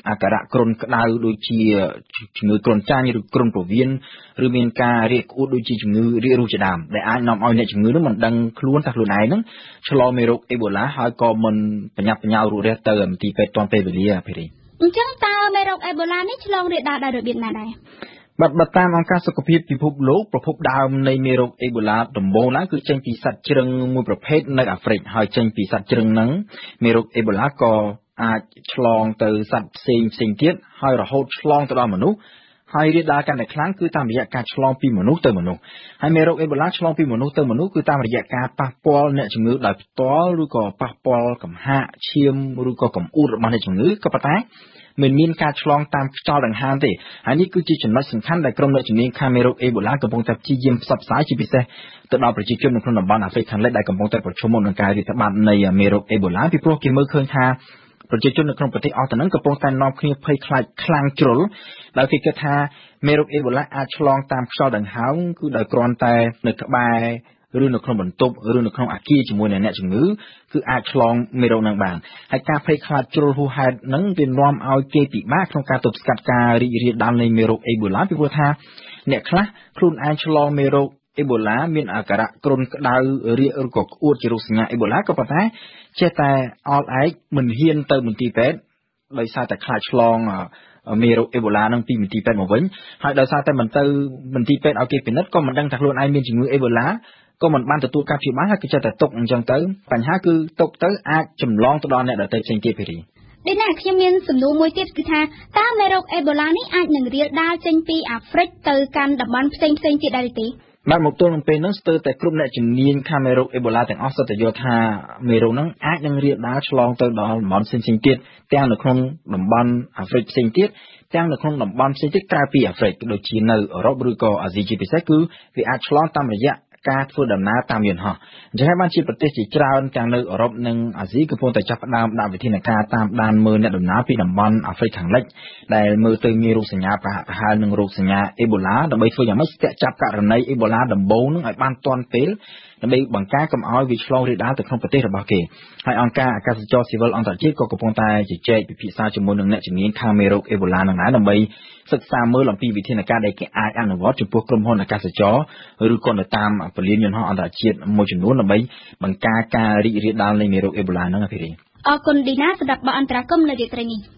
អាការៈគ្រុនក្តៅដូចជាជំងឺគ្រុនចាញ់ឬគ្រុនពោះវៀនឬមានការរាកក្អួតដូចជាជំងឺរាករូសជាដើមដែលអាចនាំឲ្យអ្នកជំងឺនោះមិនដឹងខ្លួនថាខ្លួនឯងហ្នឹងឆ្លងមេរោគអេបូឡាហើយក៏មិនបញ្ញាប់បញ្ញាល់រួចរាល់ទៅមន្ទីរពេទ្យទាន់ពេលវេលាភេរីអញ្ចឹងតើមេរោគអេបូឡានេះឆ្លងរាលដាលដោយរបៀបណាដែរបាទបើតាមអង្គការសុខភាពពិភពលោកប្រភពដើមនៃមេរោគអេបូឡាដំបូងឡើងគឺចេញពីសត្វជ្រឹងមួយប្រភេទនៅអាហ្វ្រិកហើយចេញពីសត្វជ្រឹងហ្នឹងមេរោគអេបូឡាក៏អាចឆ្លងទៅសត្វផ្សេងផ្សេងទៀតហើយរហូតឆ្លងទៅដល់មនុស្សហើយរាលដាលកាន់តែខ្លាំងគឺតាមរយៈការឆ្លងពីមនុស្សទៅមនុស្សហើយមេរោគអេបូឡាឆ្លងពីមនុស្សទៅមនុស្សគឺតាមរយៈការប៉ះពាល់អ្នកជំងឺដោយផ្ទាល់ឬក៏ប៉ះពាល់កំហាកឈាមឬក៏កំអួតរបស់អ្នកជំងឺក៏ប៉ុន្តែមិនមានការឆ្លងតាមខ្យល់ដង្ហើមទេហើយនេះគឺជាចំណុចសំខាន់ដែលក្រុមអ្នកជំនាញខាងមេរោគអេបូឡាកំពុងតែព្យាយាមផ្សព្វផ្សាយជាពិសេសទៅដល់ប្រជាជននៅក្នុងតំបន់អាហ្វ្រិកខាងលិចដែលកំពុងតែប្រឈមមុខនឹងការរាតត្បាតនៃមេរោគអេបូឡាពីព្រោះគេមើលឃើញថាប្រជាជននៅក្នុងប្រទេសអស់ទៅនឹងកំពុងតែនាំគ្នាភ័យខ្លាចខ្លាំងជ្រុលដោយគេគិតថាមេរោគអេបូឡាអាចឆ្លងតាមខ្យល់ដង្ហើមគឺដោយគ្រាន់តែនៅក្បែរឬនៅក្នុងបន្ទប់ឬនៅក្នុងអាគារជាមួយនឹងអ្នកជំងឺគឺអាចឆ្លងមេរោគនឹងបានហើយការភ័យខ្លាចជ្រុលហួសហេតុនឹងវានាំឲ្យគេពិបាកក្នុងការទប់ស្កាត់ការរីករាលដាលនៃមេរោគអេបូឡាពីព្រោះថាអ្នកខ្លះខ្លួនឯងឆ្លងមេរោគអេបូឡាមានអាការៈគ្រុនក្តៅរាកឬក៏ក្អួតជារោគសញ្ញាអេបូឡាក៏ប៉ុន្តែចេះតែអល់ឯកមិនហ៊ានទៅមន្ទីរពេទ្យដោយសារតែខ្លាចឆ្លងមេរោគអេបូឡានឹងពីមន្ទីរពេទ្យមកវិញហើយដោយសារតែមិនទៅមន្ទីរពេទ្យឲ្យគេពិនិត្យក៏មិនដឹងថាខ្លួនឯងមានជំងឺអេបូឡាក៏មិនបានទទួលការព្យាបាលហើយគេចេះតែទុកអញ្ចឹងទៅបញ្ហាគឺទុកទៅអាចចម្លងទៅដល់អ្នកដទៃផ្សេងទៀតភេរីនេះណាខ្ញុំមានសំណួរមួយទៀតគឺថាតើមេរោគអេបូឡានេះអាចនឹងរាលដាលចេញពីអាហ្វ្រិកទៅកាន់តំបន់ផ្សេងផ្សេងទៀតដែរទេបាទមកទល់នឹងពេលហ្នឹងស្ទើរតែគ្រប់អ្នកជំនាញខាងមេរោគអេបូឡាទាំងអស់សុទ្ធតែយល់ថាមេរោគហ្នឹងអាចនឹងរាលដាលឆ្លងទៅដល់តំបន់ផ្សេងផ្សេងទៀតទាំងនៅក្នុងតំបន់អាហ្វ្រិកផ្សេងទៀតទាំងនៅក្នុងតំបន់ផ្សេងទៀតក្រៅពីអាហ្វ្រិកដូចជានៅអឺរ៉ុបឬក៏អាស៊ីជាពិសេសគឺវាអាចឆ្លងតាមរយៈការធ្វើដំណើរតាមយន្តហោះអញ្ចឹងហើយបានជាប្រទេសជាច្រើនទាំងនៅអឺរ៉ុបនិងអាស៊ីកំពុងតែចាប់ផ្ដើមដាក់វិធានការតាមដានមើលអ្នកដំណើរពីតំបន់អាហ្វ្រិកខាងលិចដែលមើលទៅមានរោគសញ្ញាប្រហាក់ប្រហែលនឹងរោគសញ្ញាអេបូឡាដើម្បីធ្វើយ៉ាងម៉េចស្ទាក់ចាប់ករណីអេបូឡាដំបូងនឹងឲ្យបានទាន់ពេលដើម្បីបង្ការកុំឲ្យវាឆ្លងរាលដាលទៅក្នុងប្រទេសរបស់គេហើយអង្គការអាកាសចរស៊ីវិលអន្តរជាតិក៏កំពុងតែជជែកពិភាក្សាជាមួយនឹងអ្នកជំនាញខាងមេរោគអេបូឡានឹងដែរដើម្បីសិក្សាមើលអំពីវិធានការដែលគេអាចអនុវត្តចំពោះក្រុមហ៊ុនអាកាសចរឬក៏នៅតាមពលានយន្តហោះអន្តរជាតិមួយចំនួនដើម្បីបង្ការការរីករាលដាលនៃមេរោគអេបូឡានឹងពីនេះអរគុណឌីណាសម្រាប់បទអន្តរាគមន៍នៅរាត្រីនេះ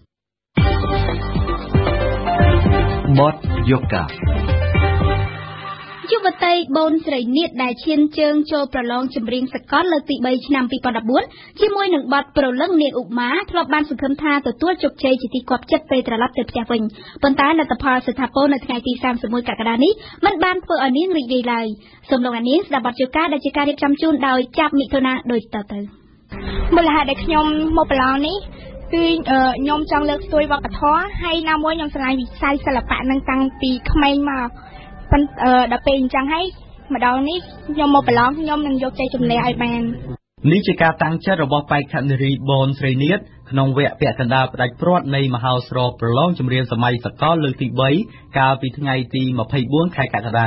បទយូកាយុវតីបូនស្រីនាតដែលឈានជើងចូលប្រឡងចម្រៀងសកលលើកទីបីឆ្នាំពីរពាន់ដប់បួនជាមួយនឹងបទប្រលឹងនាងឧមាធ្លាប់បានសង្ឃឹមថាទទួលជោគជ័យជាទីគាប់ចិត្តពេលត្រឡប់ទៅផ្ទះវិញប៉ុន្តែលទ្ធផលស្ថាពរនៅថ្ងៃទីសាមសិបមួយកក្កដានេះមិនបានធ្វើឲ្យនាងរីករាយឡើយសូមលោកអ្នកនាងស្ដាប់បទយូកាដែលជាការរៀបចំជូនដោយចាប់មិថុនាដូចតទៅមូលហេតុដែលខ្ញុំមកប្រឡងនេះគឺខ្ញុំចង់លើកស្ទួយវប្បធម៌ហើយណាមួយខ្ញុំស្រឡាញ់វិស័យសិល្បៈនឹងតាំងពីក្មេងមកប៉ុន្តែដល់ពេលអញ្ចឹងហើយម្ដងនេះខ្ញុំមកប្រឡងខ្ញុំនឹងយកជ័យជំនះឲ្យបាននេះជាការតាំងចិត្តរបស់បេក្ខនារីបូនស្រីនាតក្នុងវគ្គពាក់កណ្ដាលផ្ដាច់ព្រាត់នៃមហោស្រពប្រឡងចម្រៀងសម័យសកលលើកទីបីកាលពីថ្ងៃទីម្ភៃបួនខែកក្កដា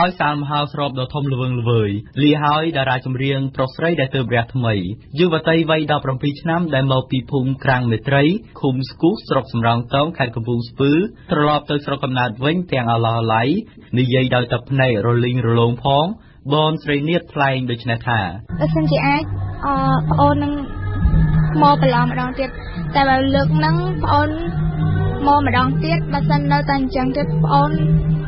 យសាលមហោស្រោបដ៏ធំល្វឹងល្វើយលាហើយតារាចម្រៀងប្រុសស្រីដែលទើបរះថ្មីយុវតីវ័យដប់ប្រាំពីរឆ្នាំដែលមកពីភូមិក្រាំងមេត្រីឃុំស្គូសស្រុកសំរោងតោងខេត្តកំពង់ស្ពឺត្រឡប់ទៅស្រុកកំណើតវិញទាំងអឡោះឡៃនិយាយដោយទឹកភ្នែករលីងរលោងផងបនស្រីនាថថ្លែងដូចនេះថាបើសិនជាអាចអប្អូននឹងមកប្រឡងម្ដងទៀតតែបើលើកហ្នឹងប្អូនមកម្ដងទៀតបើសិននៅតែអញ្ចឹងទៀតប្អូន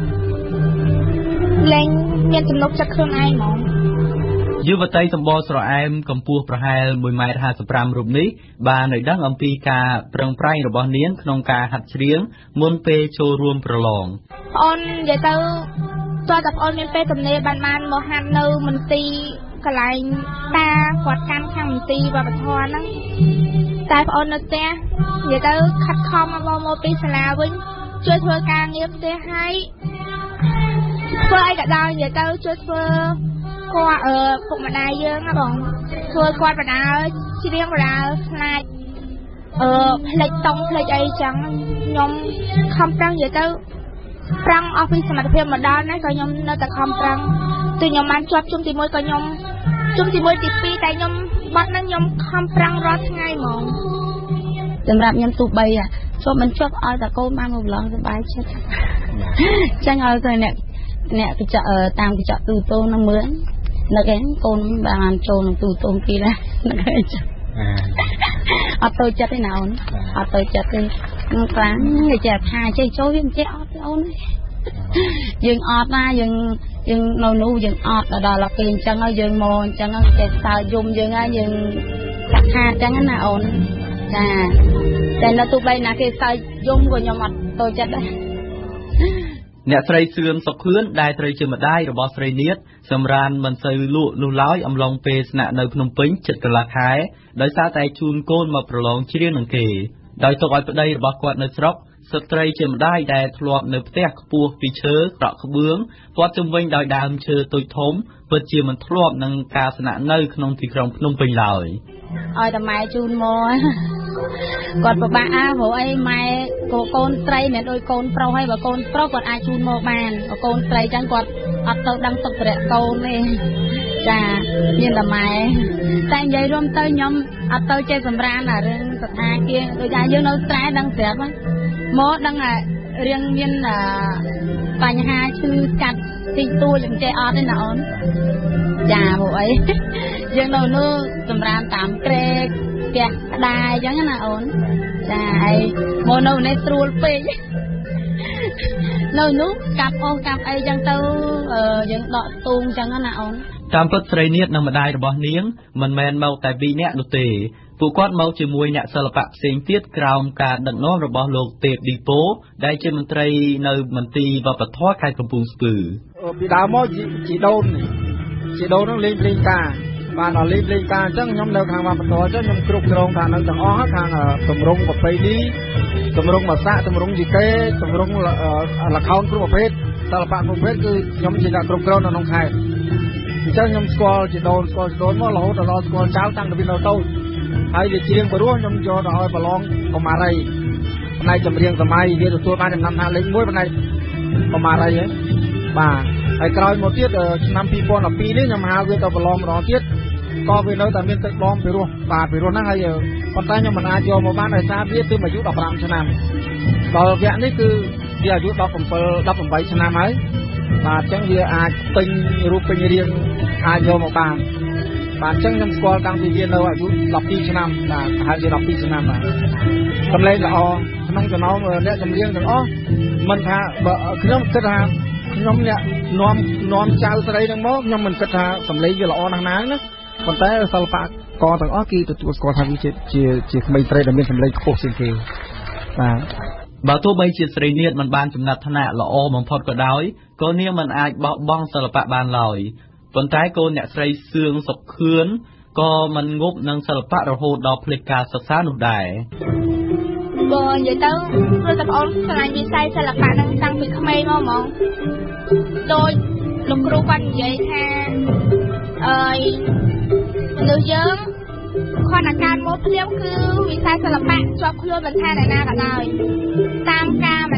លែងមានទំនុកចិត្តខ្លួនឯងហ្មងយុវតីសម្បល់ស្រអែមកម្ពស់ប្រហែលមួយម៉ែត្រហាសិបប្រាំរូបនេះបានឲ្យដឹងអំពីការប្រឹងប្រែងរបស់នាងក្នុងការហាត់ច្រៀងមុនពេលចូលរួមប្រឡងប្អូននិយាយទៅតើតើប្អូនមានពេលទំនេរបានបានមកហាត់នៅមន្ទីរកន្លែងតាគាត់កាន់ខាងមន្ទីរវប្បធម៌ហ្នឹងតែប្អូននៅផ្ទះនិយាយទៅខិតខំមកមកពីសាលាវិញជួយធ្វើការងារផ្ទះឲ្យធ្វើអីក៏ដោយនិយាយទៅជួយធ្វើគាត់អឺពុកម្ដាយយើងណាបងធ្វើគាត់បដាច្រៀងបដាខ្លាចអឺផ្លេចតង់ផ្លេចអីចឹងខ្ញុំខំប្រឹងនិយាយទៅប្រឹងអស់ពីសមត្ថភាពមកដល់ណាក៏ខ្ញុំនៅតែខំប្រឹងទោះខ្ញុំបានជាប់ជុំទីមួយក៏ខ្ញុំជុំទីមួយទីពីរតែខ្ញុំបាត់ហ្នឹងខ្ញុំខំប្រឹងរាល់ថ្ងៃហ្មងសម្រាប់ខ្ញុំទូបីជាប់មិនជាប់ឲ្យតែកូនបានមកប្រឡងសប្បាយចិត្តចឹងឲ្យទៅអ្នកអ្នកកញ្ចក់តាមកញ្ចក់ទូតូននឹងមើលនឹកឯងកូនបានចូលនឹងទូតូនគេណានឹកឯងចឹងអត់ទៅចិត្តទេណាអូនអត់ទៅចិត្តទេខ្លាំងនិយាយថាចេះចូលវាមិនចេះអត់ទេអូនយើងអត់ណាយើងយើងនៅនោះយើងអត់ដល់ដល់គេអញ្ចឹងហើយយើងមកអញ្ចឹងចេះសើយំយើងហើយយើងកាត់ខាតអញ្ចឹងណាអូនចាតែនៅទូបីណាគេសើយំក៏ខ្ញុំអត់ទៅចិត្តដែរអ្នកស្រីសឿនសុខឿនដែលត្រូវជាម្ដាយរបស់ស្រីនាថសម្រានមិនសូវលក់នោះឡើយអំឡុងពេលស្នាក់នៅភ្នំពេញជិតកន្លះខែដោយសារតែជូនកូនមកប្រឡងច្រៀងនឹងគេដោយទុកឲ្យប្តីរបស់គាត់នៅស្រុកស្ត្រីជាម្ដាយដែលធ្លាប់នៅផ្ទះខ្ពស់ពីឈើក្រក់ក្បឿងព័ទ្ធជុំវិញដោយដើមឈើតូចធំពិតជាមិនធ្លាប់នឹងការស្នាក់នៅក្នុងទីក្រុងភ្នំពេញឡើយឲ្យតែម៉ែជូនមកគាត់ពិបាកអើព្រោះអីម៉ែកូនស្រីមិនដូចកូនប្រុសហើយបើកូនប្រុសគាត់អាចជូនមកបានបើកូនស្រីចឹងគាត់អត់ទៅដឹងទុកប្រកូនទេចាមានតែម៉ែតែនិយាយរួមទៅខ្ញុំអត់ទៅចេះសម្រានអារឿងស្ថាគារដូចថាយើងនៅស្រែដឹងស្រាប់មកដឹងថារឿងមានបញ្ហាឈឺកាត់ទីទួលយើងចេះអត់ទេណាអូនចាព្រោះអីយើងនៅនោះសម្រានតាមក្រែកផ្ទះក្តាយអញ្ចឹងណាអូនចាហើយមកនៅនេះស្រួលពេកនៅនោះកាប់អូសកាប់អីចឹងទៅយើងដកទូងចឹងណាអូនតាមពិតស្រីនាថនិងម្ដាយរបស់នាងមិនមែនមកតែពីរនាក់នោះទេពួកគាត់មកជាមួយអ្នកសិល្បៈផ្សេងទៀតក្រោមការដឹកនាំរបស់លោកទេពឌីប៉ូដែលជាមន្ត្រីនៅមន្ទីរវប្បធម៌ខេត្តកំពង់ស្ពឺពីដើមមកជីដូនជីដូននឹងលេងលេងការបានដល់លេងលេងការអញ្ចឹងខ្ញុំនៅខាងវប្បធម៌អញ្ចឹងខ្ញុំគ្រប់គ្រងថានៅទាំងអស់ខាងទម្រង់ប្រពៃណីទម្រង់ភាសាទម្រង់យីកេទម្រង់ល្ខោនគ្រប់ប្រភេទសិល្បៈគ្រប់ប្រភេទគឺខ្ញុំជាអ្នកគ្រប់គ្រងនៅក្នុងខេត្តអញ្ចឹងខ្ញុំស្គាល់ជីដូនស្គាល់ជីដូនមករហូតដល់ស្គាល់ចៅតាំងពីនៅតូចហើយវាច្រៀងព្រោះខ្ញុំយកទៅឲ្យប្រឡងកុមារីផ្នែកចម្រៀងសម័យវាទទួលបានចំណាំថាលេខមួយផ្នែកកុមារីហ្នឹងបាទហើយក្រោយមកទៀតឆ្នាំពីរពាន់ដប់ពីរនេះខ្ញុំហៅវាទៅប្រឡងម្ដងទៀតក៏វានៅតែមានទឹកដមពីរោះបាទពីរោះហ្នឹងហើយប៉ុន្តែខ្ញុំមិនអាចយកមកបានដោយសារវាទើបអាយុដប់ប្រាំឆ្នាំដល់វគ្គនេះគឺវាអាយុដប់ប្រាំដប់ប្រាំឆ្នាំហើយបាទអញ្ចឹងវាអាចពេញរូបពេញរាងអាចយកមកបានបាទអញ្ចឹងខ្ញុំស្គាល់តាំងពីវានៅអាយុដប់ពីរឆ្នាំបាទប្រហែលជាដប់ពីរឆ្នាំបាទសម្លេងល្អក្នុងចំណោមអ្នកចម្រៀងទាំងអស់មិនថាបើខ្ញុំគិតថាខ្ញុំអ្នកនាំនាំចៅស្រីហ្នឹងមកខ្ញុំមិនគិតថាសម្លេងវាល្អណាស់ណាណាប៉ុន្តែសិល្បករទាំងអស់គឺទទួលស្គាល់ថាវាជាជាជាក្មេងស្រីដែលមានសម្លេងខ្ពស់ជាងគេបាទបើទោះបីជាស្រីនាថមិនបានចំណាត់ថ្នាក់ល្អបំផុតក៏ដោយក៏នាងមិនអាចបោះបង់សិល្បៈបានឡើយប៉ុន្តែកូនអ្នកស្រីសឿងសុខឿនក៏មិនងប់នឹងសិល្បៈរហូតដល់ភ្លេចការសិក្សានោះដែរបើនិយាយទៅព្រោះតែបងអូនឆ្លាញ់វិស័យសិល្បៈនឹងតាំងពីក្មេងមកហ្មងដូចលោកគ្រូគាត់និយាយថាអើយមនុស្សយើងខនអាការមកភ្លាមគឺវិស័យសិល្បៈជាប់ខ្លួនមិនថាអ្នកណាក៏ដោយតាមការម្ដាយបំ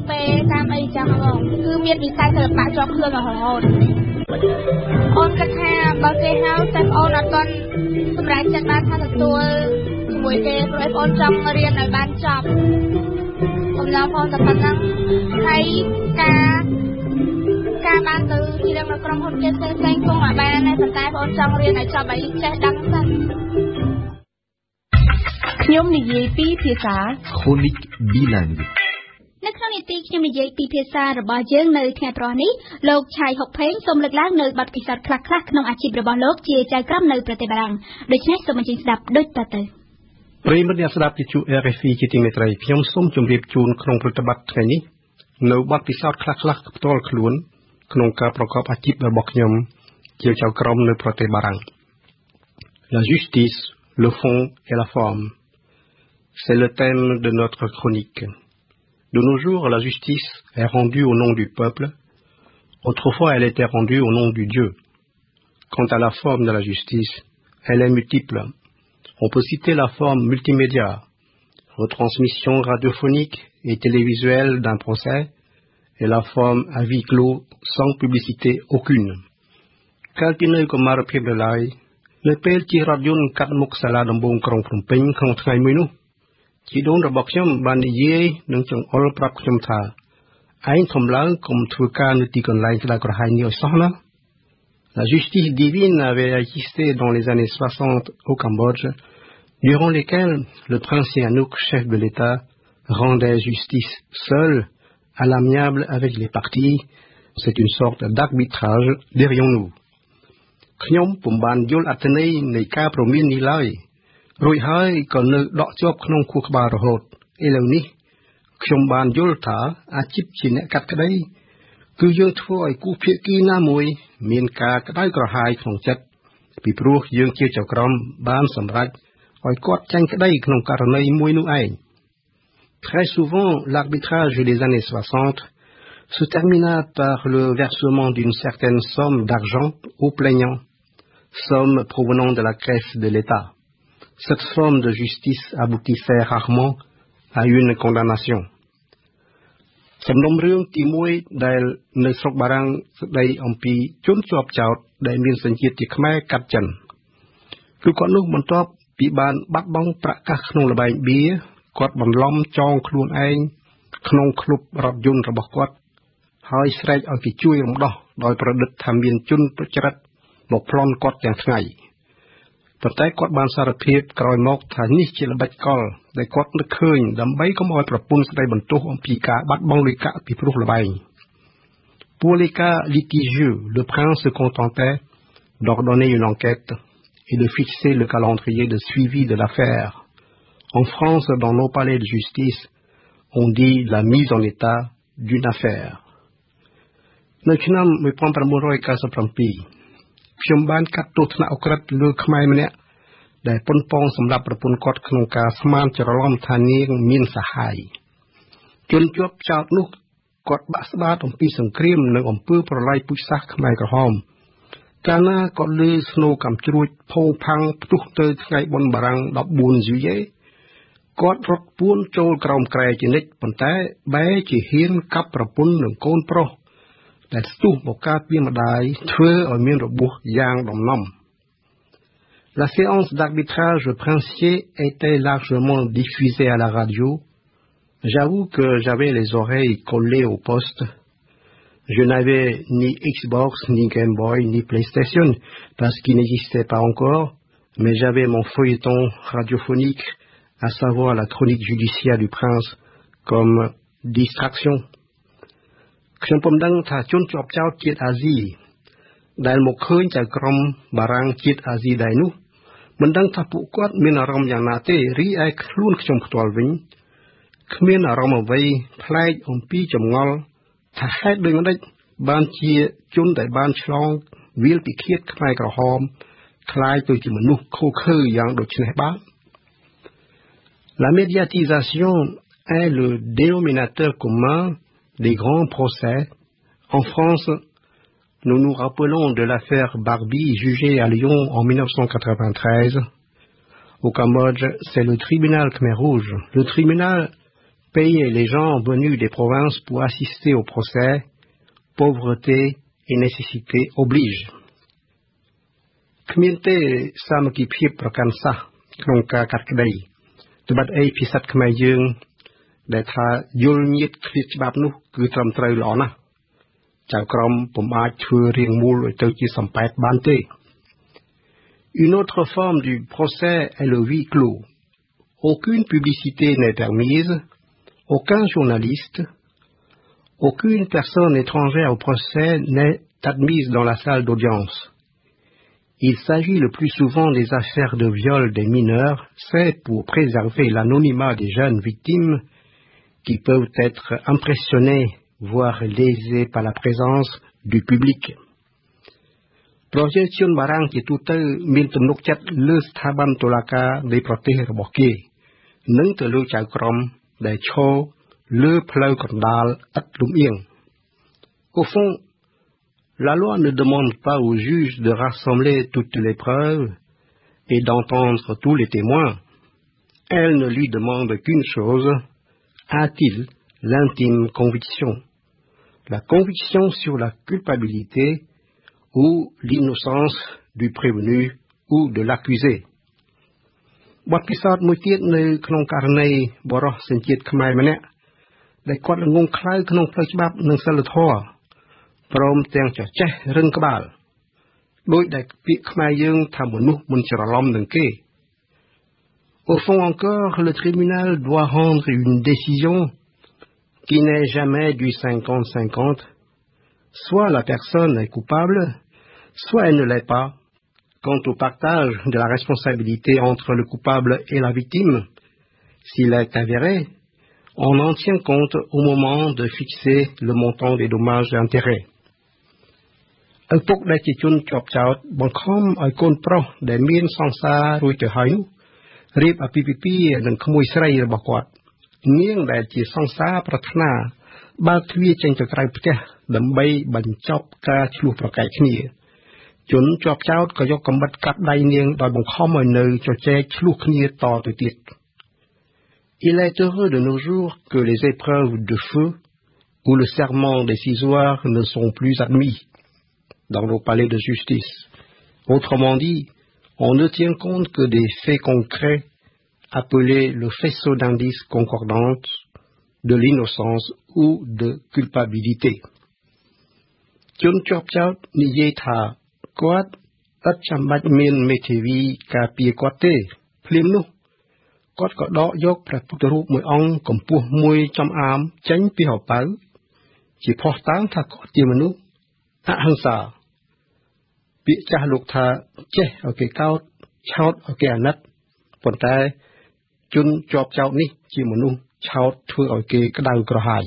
ពេលតាមអីចឹងបងគឺមានវិស័យសិល្បៈជាប់ខ្លួនរហូតអូនគិតថាបើគេហៅតែអូនអត់ទាន់សម្រាប់ចិត្តបានថាទទួលជាមួយគេព្រោះអូនចង់រៀនឲ្យបានចប់កំឡុងអូនតែប៉ុណ្ណឹងហើយការការបានទៅជានៅក្រុមហ៊ុនគេផ្សេងផ្សេងគង់ឲ្យបានដែរប៉ុន្តែបងចង់រៀនឲ្យចប់ឲ្យចេះដឹងសិនខ្ញុំនិយាយពីភាសា Chronique bilingue នៅក្នុងនីតិខ្ញុំនិយាយពីភាសារបស់យើងនៅថ្ងៃប្រហែលនេះលោកឆៃហុកផេងសូមលើកឡើងនៅបទពិសោធន៍ខ្លះៗក្នុងអាជីពរបស់លោកជាចៅក្រមនៅប្រទេសបារាំងដូច្នេះសូមអញ្ជើញស្ដាប់ដូចតទៅប្រិយមិត្តអ្នកស្ដាប់ជាជួរ R F I ជាទីមេត្រីខ្ញុំសូមជម្រាបជូនក្នុងប្រតិបត្តិថ្ងៃនេះនៅបទពិសោធន៍ខ្លះៗផ្ទាល់ខ្លួនក្នុងការប្រកបអាជីពរបស់ខ្ញុំជាចៅក្រមនៅប្រទេសបារាំង La justice, le fond et la forme. C'est le thème de notre chronique. De nos jours, la justice est rendue au nom du peuple. Autrefois, elle était rendue au nom du Dieu. Quant à la forme de la justice, elle est multiple. On peut citer la forme multimédia, retransmission radiophonique et télévisuelle d'un procès, et la forme à huis clos sans publicité aucune. Calpineux comme Marapib de l'Aï, le père qui radion quatre mots salade en bon cron from ping contre un menu. Qui donne la boxion bandillé d'un chong all prap chom tha. Ein tom lang comme truca ne ticon lain la corhaini au sohla. La justice divine avait existé dans les années soixante au Cambodge, durant lesquelles le prince Sihanouk, chef de l'État, rendait justice seul, à l'amiable avec les partis. C'est une sorte d'arbitrage, dirions-nous. Knyom pumban yul atene ne ka promin ni lai. Rồi hai còn nơi đọ chóp không khu bà rồi hột. Ê lâu ní, khổng bàn dôl thả, à chip chỉ nẹ cắt cái đấy. Cứ dương thôi cú phía kỳ na mùi, miền ca cái đấy có hai phòng chất. Bị pruh dương chia chào krom, ban sầm rạch, hỏi quát tranh cái đấy không cả nơi mùi nụ ai. Très souvent, l'arbitrage des années soixante se termina par le versement d'une certaine somme d'argent aux plaignants, somme provenant de la caisse de l'État. Cette forme de justice aboutissait rarement à une condamnation. សំណុំរឿងទីមួយដែលនៅស្រុកបារាំងស្ដីអំពីជនជាប់ចោទដែលមានសញ្ជាតិជាខ្មែរកាត់ចិនគឺគាត់នោះបន្ទាប់ពីបានបាត់បង់ប្រាក់កាសក្នុងល្បែងបៀគាត់បន្លំចងខ្លួនឯងក្នុងក្លឹបរថយន្តរបស់គាត់ហើយស្រែកឲ្យគេជួយរំដោះដោយប្រឌិតថាមានជនប្រច្រិតមកប្លន់គាត់ទាំងថ្ងៃប៉ុន្តែគាត់បានសារភាពក្រោយមកថានេះជាល្បិចកលដែលគាត់នឹកឃើញដើម្បីកុំឲ្យប្រពន្ធស្ដីបន្ទោសអំពីការបាត់បង់លុយកាក់ពីព្រោះល្បែង Pour les cas litigieux, le prince se contentait d'ordonner une enquête et de fixer le calendrier de suivi de l'affaire. En France, dans nos palais de justice, on dit la mise en état d'une affaire. នៅឆ្នាំnineteen ninety-sevenខ្ញុំបានកាត់ទោសថ្នាក់អក្រិតលើខ្មែរម្នាក់ដែលប៉ុនប៉ងសម្រាប់ប្រពន្ធគាត់ក្នុងការស្មានច្រឡំថានាងមានសហាយជនជាប់ចោទនោះគាត់បាក់ស្បាតអំពីសង្គ្រាមនិងអំពើប្រល័យពូជសាសន៍ខ្មែរក្រហមកាលណាគាត់លើស្នូកំជ្រួចផោងផាំងផ្ទុះទៅថ្ងៃបុណ្យបារាំងfourteen juilletគាត់រត់ពួនចូលក្រោមក្រែជានិច្ចប៉ុន្តែបែរជាហ៊ានកាប់ប្រពន្ធនិងកូនប្រុសដែលស្ទុះមកការពីម្ដាយធ្វើឲ្យមានរបួសយ៉ាងដំណំ La séance d'arbitrage princier était largement diffusée à la radio. J'avoue que j'avais les oreilles collées au poste. Je n'avais ni Xbox, ni Game Boy, ni PlayStation, parce qu'ils n'existaient pas encore, mais j'avais mon feuilleton radiophonique, à savoir la chronique judiciaire du prince, comme distraction. ខ្ញុំពុំដឹងថាជនជាប់ចោទជាតិអាស៊ីដែលមកឃើញចៅក្រមបារាំងជាតិអាស៊ីដែរនោះមិនដឹងថាពួកគាត់មានអារម្មណ៍យ៉ាងណាទេរីឯខ្លួនខ្ញុំផ្ទាល់វិញគ្មានអារម្មណ៍អ្វីប្លែកអំពីចម្ងល់ថាហេតុដូចម្តេចបានជាជនដែលបានឆ្លងវាលពិឃាតខ្មែរក្រហមคล้ายទៅជាមនុស្សខូខើយ៉ាងដូចនេះបាទ La médiatisation est le dénominateur commun des grands procès. En France, nous nous rappelons de l'affaire Barbie jugée à Lyon en nineteen ninety-three. Au Cambodge, c'est le tribunal Khmer Rouge, le tribunal payer les gens venus des provinces pour assister au procès, pauvreté et nécessité obligent. គ្មានទេសាមគ្គីភាពប្រកាន់សាសក្នុងការកាត់ក្តីត្បិតអីភាសាខ្មែរយើងដែលថាយល់ញាតឃ្លាតច្បាប់នោះគឺត្រឹមត្រូវល្អណាស់ចៅក្រមពុំអាចធ្វើរៀងមូលឲ្យទៅជាសំប៉ែតបានទេ Une autre forme du procès est le huis clos. Aucune publicité n'est permise, aucun journaliste, aucune personne étrangère au procès n'est admise dans la salle d'audience. Il s'agit le plus souvent des affaires de viol des mineurs, c'est pour préserver l'anonymat des jeunes victimes qui peuvent être impressionnés, voire lésés par la présence du public. ប្រជាជនបារាំងជាទូទៅមានទំនុកចិត្តលើស្ថាប័នតុលាការនៃប្រទេសរបស់គេនិងទៅលើចៅក្រមដែលឈរលើផ្លូវកណ្ដាលឥតលំអៀង Au fond, la loi ne demande pas au juge de rassembler toutes les preuves et d'entendre tous les témoins. Elle ne lui demande qu'une chose, a-t-il l'intime conviction, la conviction sur la culpabilité ou l'innocence du prévenu ou de l'accusé. បទពិសោធន៍មួយទៀតនៅក្នុងករណីបរិសុទ្ធសញ្ជាតិខ្មែរម្នាក់ដែលគាត់ល្ងងខ្លៅក្នុងផ្លូវច្បាប់និងសិលធម៌ព្រមទាំងចចេះរឹងក្បាលដោយដែលពាក្យខ្មែរយើងថាមនុស្សមិនច្រឡំនឹងគេ Au fond encore, le tribunal doit rendre une décision qui n'est jamais du cinquante cinquante. Soit la personne est coupable, soit elle ne l'est pas. Quant au partage de la responsabilité entre le coupable et la victime, s'il est avéré, on en tient compte au moment de fixer le montant des dommages et intérêts. ឪពុកដែលជាជនជាប់ចោទបង្ខំឲ្យកូនប្រុសដែលមានសង្សាររួចទៅហើយនោះរៀបអាពាហ៍ពិពាហ៍នឹងក្មួយស្រីរបស់គាត់នាងដែលជាសង្សារប្រាថ្នាបើកទ្វារចេញទៅក្រៅផ្ទះដើម្បីបញ្ចប់ការឆ្លោះប្រកែកគ្នាជនជាប់ចោទក៏យកកាំបិតកាត់ដៃនាងដោយបង្ខំឲ្យនៅជជែកឆ្លោះគ្នាតទៅទៀត Il est heureux de nos jours que les épreuves de feu ou le serment décisoire ne sont plus admis dans nos palais de justice. Autrement dit, on ne tient compte que des faits concrets appelés le faisceau d'indices concordantes de l'innocence ou de culpabilité. ជនជាប់ចោទនិយាយថាគាត់ឥតចាំបាច់មានមេធាវីការពារគាត់ទេភ្លាមនោះគាត់ក៏ដកយកព្រះពុទ្ធរូបមួយអង្គកម្ពស់មួយចំអាមចេញពីហោប៉ៅជាផុសតាងថាគាត់ជាមនុស្សអហិង្សាពាក្យចាស់លោកថាចេះឲ្យគេកោតឆោតឲ្យគេអាណិតប៉ុន្តែជនជាប់ចោទនេះជាមនុស្សឆោតធ្វើឲ្យគេក្តៅក្រហាយ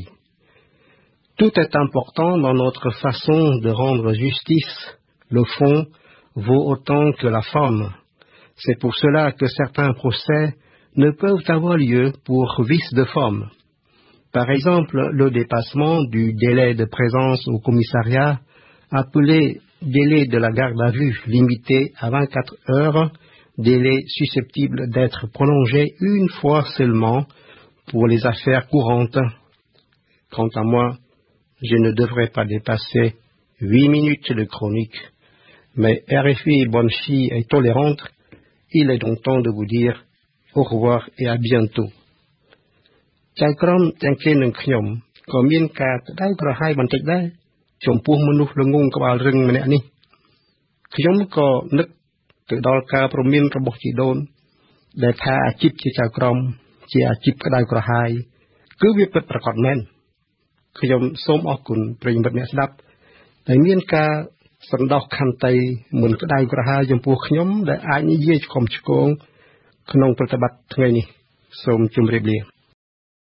Tout est important dans notre façon de rendre justice. Le fond vaut autant que la forme. C'est pour cela que certains procès ne peuvent avoir lieu pour vice de forme. Par exemple, le dépassement du délai de présence au commissariat, appelé délai de la garde à vue limité à vingt-quatre heures, délai susceptible d'être prolongé une fois seulement pour les affaires courantes. Quant à moi, je ne devrais pas dépasser huit minutes de chronique. Mais R F I Bonchi est tolérante. Il est donc temps de vous dire au revoir et à bientôt. ចៅក្រមទាំងគេនឹងខ្ញុំក៏មានការក្តៅក្រហាយបន្តិចដែរចំពោះមនុស្សល្ងងក្បាលរឹងម្នាក់នេះខ្ញុំក៏នឹកទៅដល់ការប្រមានរបស់ជីដូនដែលថាអាជីពជាចៅក្រមជាអាជីពក្តៅក្រហាយគឺវាពិតប្រាកដមែនខ្ញុំសូមអរគុណប្រិយមិត្តអ្នកស្ដាប់ដែលមានការសន្តោសខន្តីមិនក្តៅក្រហាយចំពោះខ្ញុំដែលអាចនិយាយឆ្កំឆ្គងក្នុងប្រតិបត្តិថ្ងៃនេះសូមជម្រាបលា